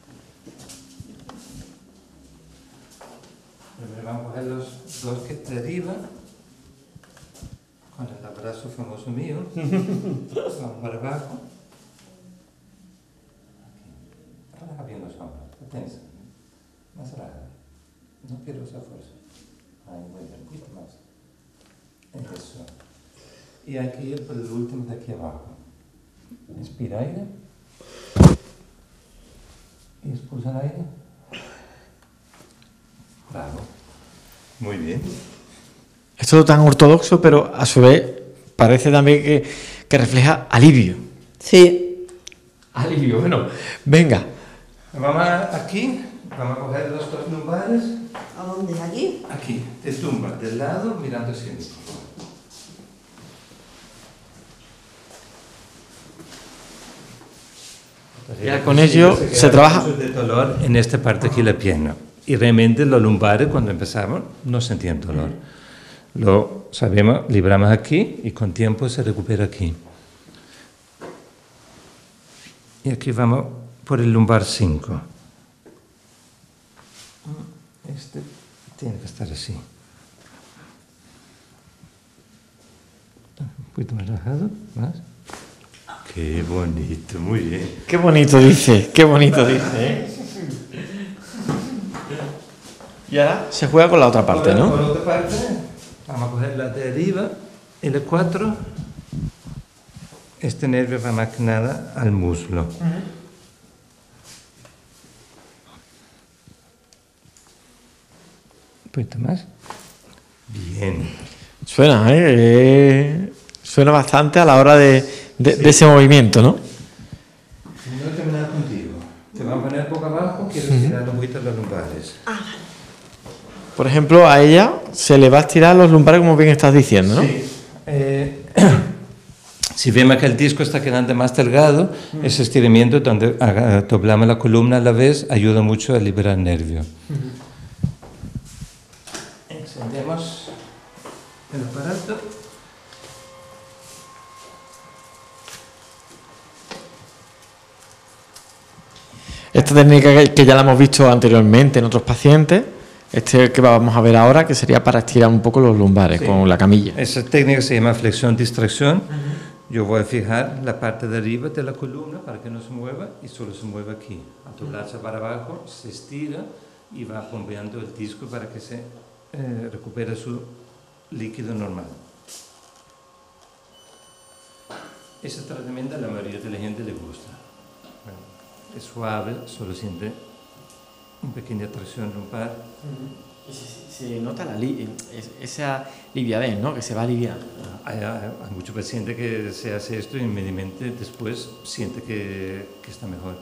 Primero vamos a coger los dos que derivan con el abrazo famoso mío. Vamos para abajo. Aquí. Relaja bien los hombros. Tensa. Más relajado. No quiero usar fuerza. Ahí, muy bien. Un poquito más. Eso. Y hay que ir por el último de aquí abajo. Inspira aire. Y expulsa el aire. Bravo. Muy bien. es todo tan ortodoxo, pero a su vez parece también que refleja alivio. Sí. Alivio, bueno, venga. Vamos aquí, vamos a coger los 2 lumbares. ¿A dónde? ¿Aquí? Aquí, de tumba, del lado, mirando hacia mí. Ya con ello se trabaja. Mucho de dolor en esta parte aquí de la pierna. Y realmente los lumbares, cuando empezamos, no sentían dolor. Lo sabemos, libramos aquí y con tiempo se recupera aquí. Y aquí vamos por el lumbar 5. Este tiene que estar así. Un poquito más relajado, más. Qué bonito, muy bien. Qué bonito dice, qué bonito dice, ¿eh? Y ahora se juega con la otra parte, ¿no? Por la otra parte, vamos a coger la de arriba y la 4. Este nervio va más que nada al muslo. Un poquito más. Bien. Suena, suena bastante a la hora de ese movimiento, ¿no? No he terminado contigo. Te vamos a poner boca abajo, quiero estirar un poquito los lumbares. Por ejemplo, a ella se le va a estirar los lumbares, como bien estás diciendo, ¿no? Sí. Si vemos que el disco está quedando más delgado, ese estiramiento donde doblamos la columna a la vez ayuda mucho a liberar el nervio. Encendemos el aparato. Esta técnica que ya la hemos visto anteriormente en otros pacientes, que vamos a ver ahora, que sería para estirar un poco los lumbares con la camilla. Esa técnica se llama flexión-distracción. Yo voy a fijar la parte de arriba de la columna para que no se mueva y solo se mueva aquí. Al doblarse para abajo, se estira y va bombeando el disco para que se recupere su líquido normal. Ese tratamiento a la mayoría de la gente le gusta. Bueno, es suave, solo siente una pequeña torsión lumbar. Y se nota esa liviadez, ¿no? Que se va a aliviar. Hay muchos pacientes que se hace esto y inmediatamente después siente que está mejor.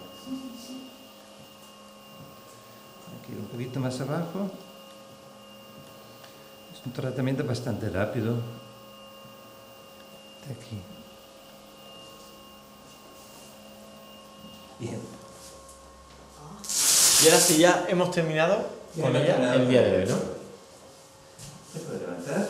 Aquí un poquito más abajo. Es un tratamiento bastante rápido. De aquí. Bien. Y ahora sí, ya hemos terminado con ella el día de hoy, ¿no? ¿Se puede levantar?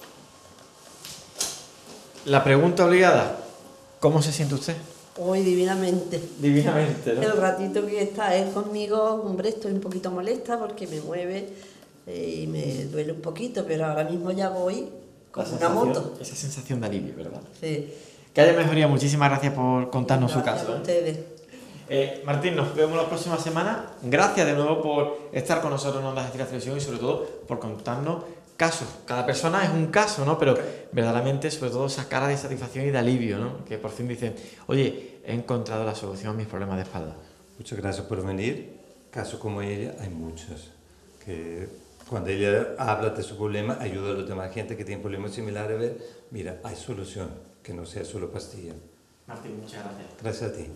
La pregunta obligada, ¿cómo se siente usted? Hoy divinamente. Divinamente, ¿no? El ratito que está él conmigo, hombre, estoy un poquito molesta porque me mueve y me duele un poquito, pero ahora mismo ya voy con una moto. Esa sensación de alivio, ¿verdad? Sí. Que haya mejoría. Muchísimas gracias por contarnos su caso. Gracias a ustedes. Martín, nos vemos la próxima semana. Gracias de nuevo por estar con nosotros en Ondas Estéticas Televisión y sobre todo por contarnos casos. Cada persona es un caso, ¿no? Pero verdaderamente, sobre todo, esa cara de satisfacción y de alivio, ¿no? Que por fin dicen, oye, he encontrado la solución a mis problemas de espalda. Muchas gracias por venir. Casos como ella hay muchos. Que cuando ella habla de su problema, ayuda a los demás gente que tiene problemas similares a ver, mira, hay solución, que no sea solo pastilla. Martín, muchas gracias. Gracias a ti.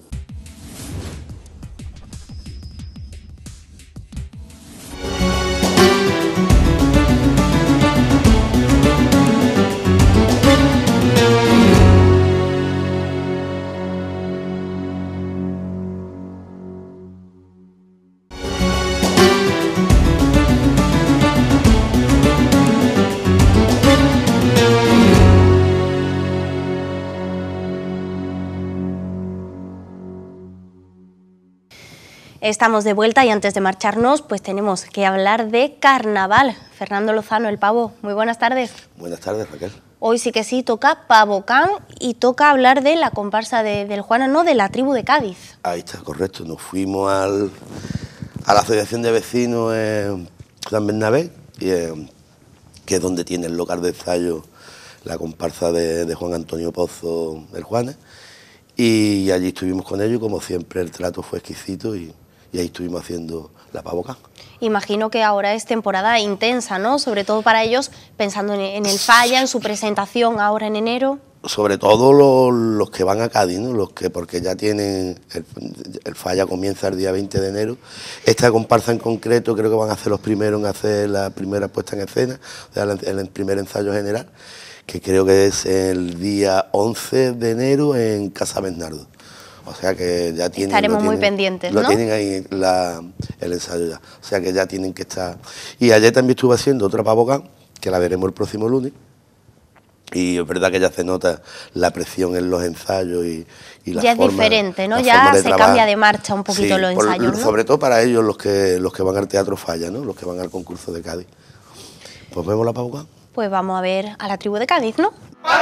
Estamos de vuelta y antes de marcharnos, pues tenemos que hablar de carnaval. Fernando Lozano, el Pavo, muy buenas tardes. Buenas tardes, Raquel. Hoy sí que sí, toca Pavocán y toca hablar de la comparsa del Juana, no de la tribu de Cádiz. Ahí está, correcto. Nos fuimos a la Asociación de Vecinos en San Bernabé, que es donde tiene el local de ensayo la comparsa de Juan Antonio Pozo, el Juanes. Y allí estuvimos con ellos y como siempre el trato fue exquisito y ahí estuvimos haciendo la Pavocán. Imagino que ahora es temporada intensa, ¿no? Sobre todo para ellos, pensando en el Falla, en su presentación ahora en enero. Sobre todo los que van a Cádiz, ¿no? Porque ya tienen, el Falla comienza el día 20 de enero. Esta comparsa en concreto creo que van a ser los primeros en hacer la primera puesta en escena, o sea, el primer ensayo general, que creo que es el día 11 de enero en Casa Bernardo. O sea que ya tienen... Estaremos muy pendientes, ¿no? Lo tienen ahí el ensayo ya. O sea que ya tienen que estar... Y ayer también estuve haciendo otra Pavocán, que la veremos el próximo lunes. Y es verdad que ya se nota la presión en los ensayos y la ya forma... Ya es diferente, ¿no? Ya se cambia de marcha un poquito, sí, los ensayos, ¿no? Sobre todo para ellos, los que van al Teatro Falla, ¿no? Los que van al concurso de Cádiz. Pues vemos la Pavocán. Pues vamos a ver a la tribu de Cádiz, ¿no?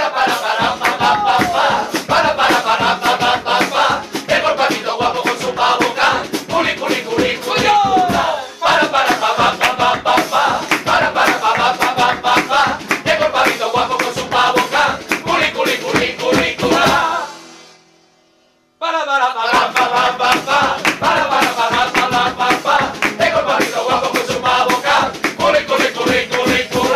Llegó el papito guapo con su Pavocán. Culi, culi, culi, culi. Llegó el papito guapo con su Pavocán. Culi, culi, culi, culi, culi. Llegó el papito guapo con su Pavocán. Culi, culi, culi, culi, culi.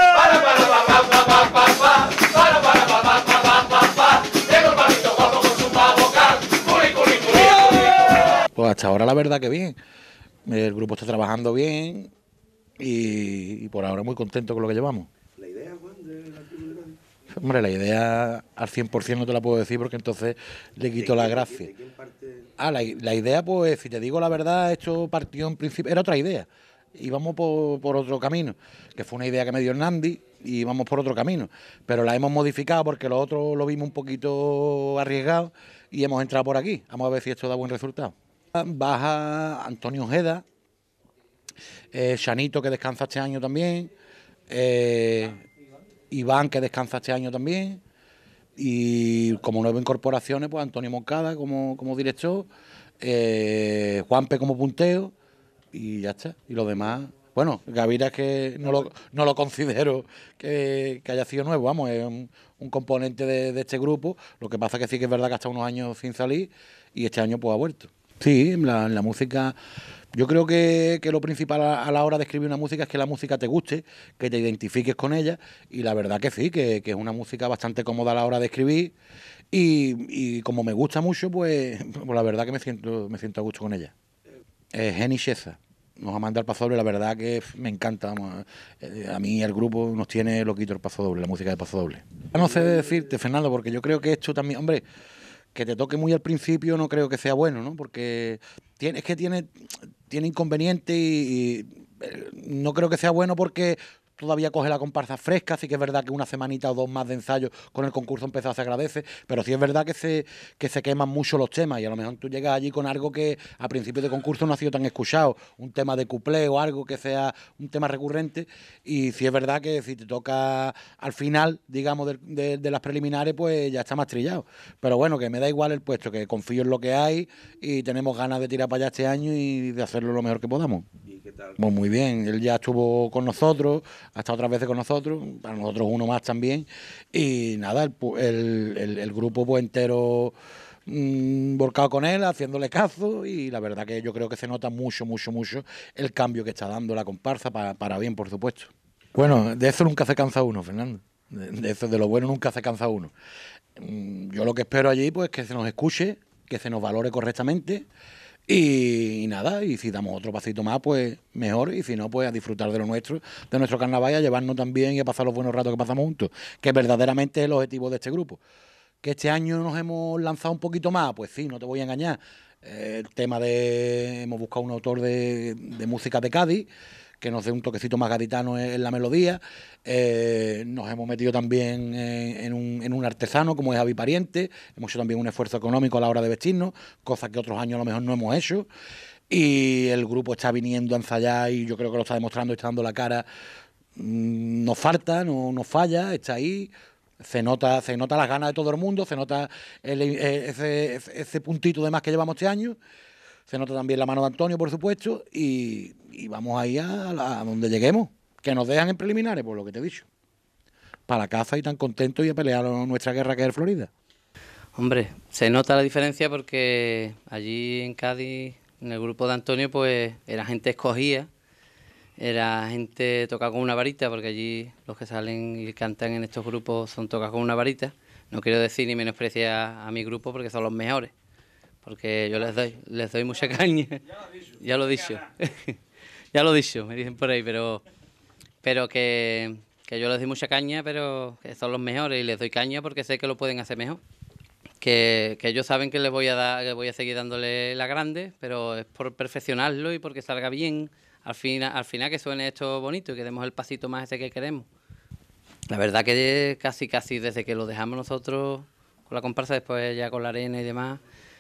Pues hasta ahora la verdad que bien, el grupo está trabajando bien y por ahora muy contento con lo que llevamos. ¿La idea, Juan, de la tribu de Cádiz? Hombre, la idea al 100% no te la puedo decir porque entonces le quito la gracia. ¿De quién parte? La idea, pues si te digo la verdad, esto partió en principio, era otra idea, íbamos por otro camino, que fue una idea que me dio Hernández y íbamos por otro camino, pero la hemos modificado porque lo otro lo vimos un poquito arriesgado y hemos entrado por aquí, vamos a ver si esto da buen resultado. Baja Antonio Ojeda, Chanito, que descansa este año también, Iván, que descansa este año también, y como nuevas incorporaciones, pues Antonio Moncada como director, Juanpe como punteo, y ya está. Y los demás, bueno, Gavira es que no lo considero que haya sido nuevo, vamos, es un componente de este grupo, lo que pasa que sí que es verdad que ha estado unos años sin salir, y este año pues ha vuelto. Sí, la música, yo creo que lo principal a la hora de escribir una música es que la música te guste, que te identifiques con ella, y la verdad que sí, que es una música bastante cómoda a la hora de escribir, y como me gusta mucho, pues la verdad que me siento a gusto con ella. Jenny Cheza nos ha mandado el paso doble, la verdad que me encanta, vamos, a mí el grupo nos tiene loquito el paso doble, la música de paso doble. No sé decirte, Fernando, porque yo creo que esto también, hombre, que te toque muy al principio no creo que sea bueno, ¿no? Porque tiene inconvenientes y no creo que sea bueno porque todavía coge la comparsa fresca, sí que es verdad que una semanita o dos más de ensayo con el concurso empezado se agradece, pero sí es verdad que se queman mucho los temas y a lo mejor tú llegas allí con algo que a principio de concurso no ha sido tan escuchado, un tema de cuplé o algo que sea un tema recurrente, y sí es verdad que si te toca al final, digamos, de las preliminares, pues ya está más trillado. Pero bueno, que me da igual el puesto, que confío en lo que hay y tenemos ganas de tirar para allá este año y de hacerlo lo mejor que podamos. ¿Y qué tal? Pues muy bien, él ya estuvo con nosotros, ha estado otras veces con nosotros, para nosotros uno más también, y nada, el grupo pues entero volcado con él, haciéndole caso, y la verdad que yo creo que se nota mucho el cambio que está dando la comparsa, para bien, por supuesto. Bueno, de eso nunca se cansa uno, Fernando, de eso, de lo bueno nunca se cansa uno. Yo lo que espero allí pues que se nos escuche, que se nos valore correctamente, y nada, y si damos otro pasito más, pues mejor, y si no, pues a disfrutar de lo nuestro, de nuestro carnaval, y a llevarnos también y a pasar los buenos ratos que pasamos juntos, que verdaderamente es el objetivo de este grupo. Que este año nos hemos lanzado un poquito más, pues sí, no te voy a engañar. El tema hemos buscado un autor de música de Cádiz, que nos dé un toquecito más gaditano en la melodía. Nos hemos metido también en un artesano como es Javi Pariente, hemos hecho también un esfuerzo económico a la hora de vestirnos, cosa que otros años a lo mejor no hemos hecho, y el grupo está viniendo a ensayar y yo creo que lo está demostrando, está dando la cara. Nos falta, no nos falla, está ahí. Se nota las ganas de todo el mundo, se nota ese puntito de más que llevamos este año. Se nota también la mano de Antonio, por supuesto, y vamos ahí a donde lleguemos, que nos dejan en preliminares, por lo que te he dicho. Para la casa y tan contentos y a pelear nuestra guerra que es el Florida. Hombre, se nota la diferencia porque allí en Cádiz, en el grupo de Antonio, pues era gente escogida, era gente tocada con una varita, porque allí los que salen y cantan en estos grupos son tocados con una varita. No quiero decir ni menospreciar a mi grupo porque son los mejores, porque yo les doy mucha caña. Ya lo he dicho. Ya lo he dicho, me dicen por ahí, pero que yo les doy mucha caña, pero que son los mejores y les doy caña porque sé que lo pueden hacer mejor. Que ellos saben que les voy a dar, que voy a seguir dándole la grande, pero es por perfeccionarlo y porque salga bien. Al final que suene esto bonito y que demos el pasito más ese que queremos. La verdad que casi desde que lo dejamos nosotros con la comparsa, después ya con la arena y demás,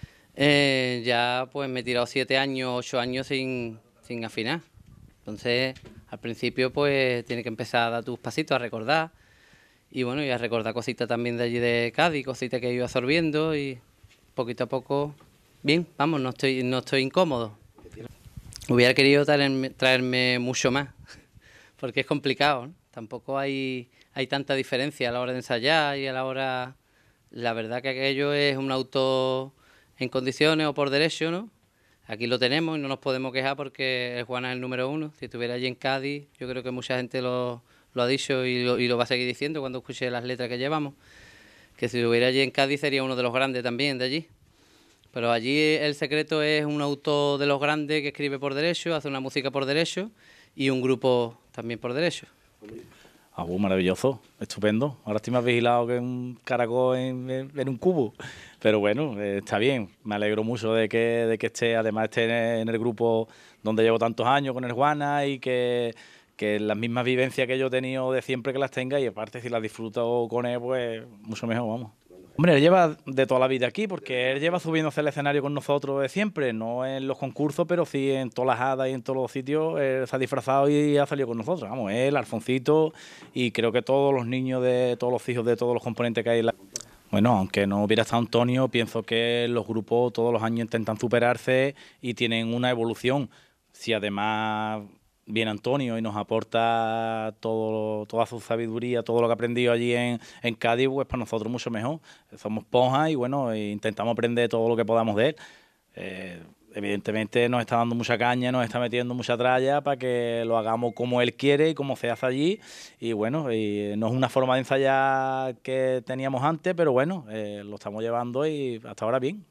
ya pues me he tirado 7 años, 8 años sin afinar. Entonces, al principio pues tienes que empezar a dar tus pasitos, a recordar. Y bueno, y a recordar cositas también de allí de Cádiz, cositas que he ido absorbiendo y poquito a poco, bien, vamos, no estoy incómodo. Hubiera querido traerme mucho más, porque es complicado, ¿no? Tampoco hay tanta diferencia a la hora de ensayar y a la hora... La verdad que aquello es un auto en condiciones o por derecho, ¿no? Aquí lo tenemos y no nos podemos quejar porque el Juana es el número 1. Si estuviera allí en Cádiz, yo creo que mucha gente lo ha dicho y lo va a seguir diciendo cuando escuche las letras que llevamos, que si estuviera allí en Cádiz sería uno de los grandes también de allí. Pero allí el secreto es un autor de los grandes que escribe por derecho, hace una música por derecho y un grupo también por derecho. Maravilloso, estupendo. Ahora estoy más vigilado que un caracol en un cubo. Pero bueno, está bien. Me alegro mucho de que esté en el grupo donde llevo tantos años con el Juana y que las mismas vivencias que yo he tenido de siempre que las tenga, y aparte si las disfruto con él, pues mucho mejor, vamos. Hombre, él lleva de toda la vida aquí, porque él lleva subiéndose al escenario con nosotros de siempre, no en los concursos, pero sí en todas las hadas y en todos los sitios. Él se ha disfrazado y ha salido con nosotros. Vamos, él, Alfoncito, y creo que todos los niños de todos los hijos de todos los componentes que hay en la... Bueno, aunque no hubiera estado Antonio, pienso que los grupos todos los años intentan superarse y tienen una evolución. Si además viene Antonio y nos aporta toda su sabiduría, todo lo que ha aprendido allí en Cádiz, pues para nosotros mucho mejor. Somos ponjas y bueno, intentamos aprender todo lo que podamos de él. evidentemente nos está dando mucha caña, nos está metiendo mucha tralla para que lo hagamos como él quiere y como se hace allí. Y bueno, y no es una forma de ensayar que teníamos antes, pero bueno, lo estamos llevando y hasta ahora bien.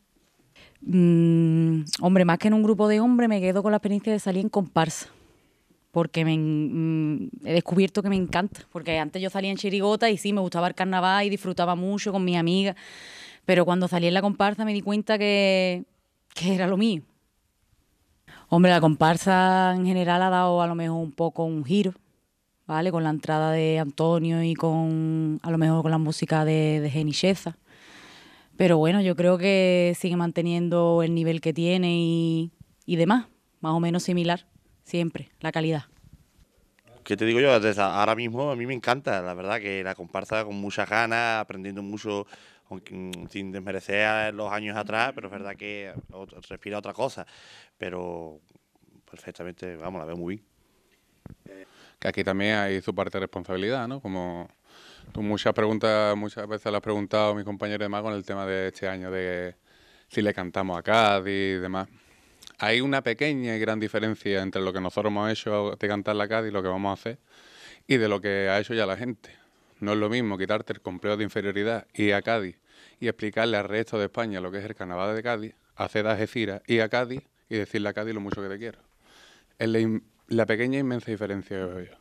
Hombre, más que en un grupo de hombres, me quedo con la experiencia de salir en comparsa, porque he descubierto que me encanta, porque antes yo salía en chirigota y sí, me gustaba el carnaval y disfrutaba mucho con mis amigas, pero cuando salí en la comparsa me di cuenta que era lo mío. Hombre, la comparsa en general ha dado a lo mejor un poco un giro, ¿vale? Con la entrada de Antonio y a lo mejor con la música de Geni Cheza. Pero bueno, yo creo que sigue manteniendo el nivel que tiene y demás, más o menos similar, siempre, la calidad. ¿Qué te digo yo? Desde ahora mismo a mí me encanta, la verdad, que la comparsa con muchas ganas, aprendiendo mucho, sin desmerecer a los años atrás, pero es verdad que respira otra cosa, pero perfectamente, vamos, la veo muy bien. Que aquí también hay su parte de responsabilidad, ¿no? Como tú muchas veces le has preguntado a mis compañeros y demás con el tema de este año, de si le cantamos a Cádiz y demás. Hay una pequeña y gran diferencia entre lo que nosotros hemos hecho de cantar la Cádiz, lo que vamos a hacer, y de lo que ha hecho ya la gente. No es lo mismo quitarte el complejo de inferioridad y a Cádiz y explicarle al resto de España lo que es el carnaval de Cádiz, hacer a Algeciras y a Cádiz y decirle a Cádiz lo mucho que te quiero. Es la pequeña e inmensa diferencia que veo yo.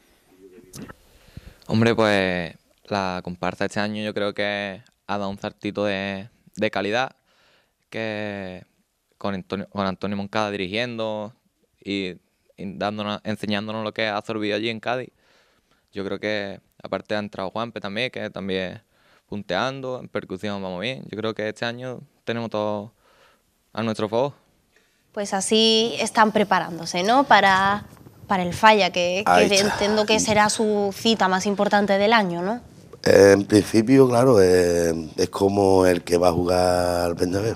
Hombre, pues la comparsa este año yo creo que ha dado un saltito de calidad, que con Antonio Moncada dirigiendo y enseñándonos lo que ha absorbido allí en Cádiz. Yo creo que aparte ha entrado Juanpe también, que también punteando, en percusión vamos bien. Yo creo que este año tenemos todo a nuestro favor. Pues así están preparándose, ¿no? Para el Falla, que entiendo que será su cita más importante del año, ¿no? En principio, claro, es como el que va a jugar al Bernabéu.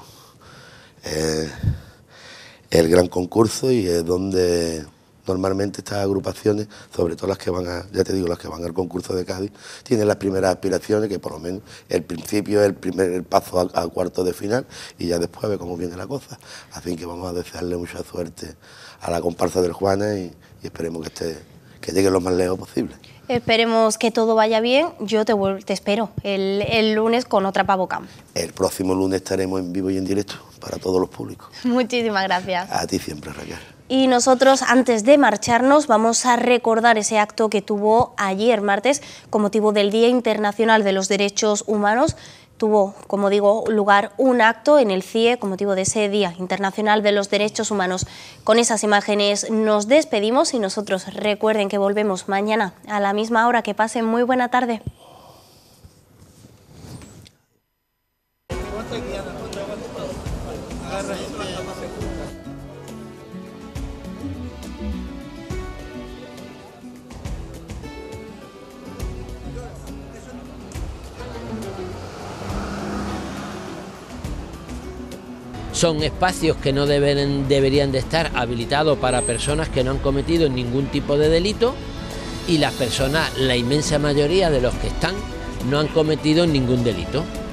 El gran concurso y es donde normalmente estas agrupaciones, sobre todo las que van las que van al concurso de Cádiz, tienen las primeras aspiraciones, que por lo menos el principio es el paso a cuartos de final y ya después a ver cómo viene la cosa. Así que vamos a desearle mucha suerte a la comparsa del Juana y esperemos que llegue lo más lejos posible. Esperemos que todo vaya bien. Yo te espero el lunes con otra Pavocam. El próximo lunes estaremos en vivo y en directo para todos los públicos. Muchísimas gracias. A ti siempre, Raquel. Y nosotros, antes de marcharnos, vamos a recordar ese acto que tuvo ayer martes con motivo del Día Internacional de los Derechos Humanos. Tuvo, como digo, lugar un acto en el CIE con motivo de ese Día Internacional de los Derechos Humanos. Con esas imágenes nos despedimos y nosotros recuerden que volvemos mañana a la misma hora. Que pasen muy buena tarde. Son espacios que no deberían de estar habilitados para personas que no han cometido ningún tipo de delito y las personas, la inmensa mayoría de los que están, no han cometido ningún delito.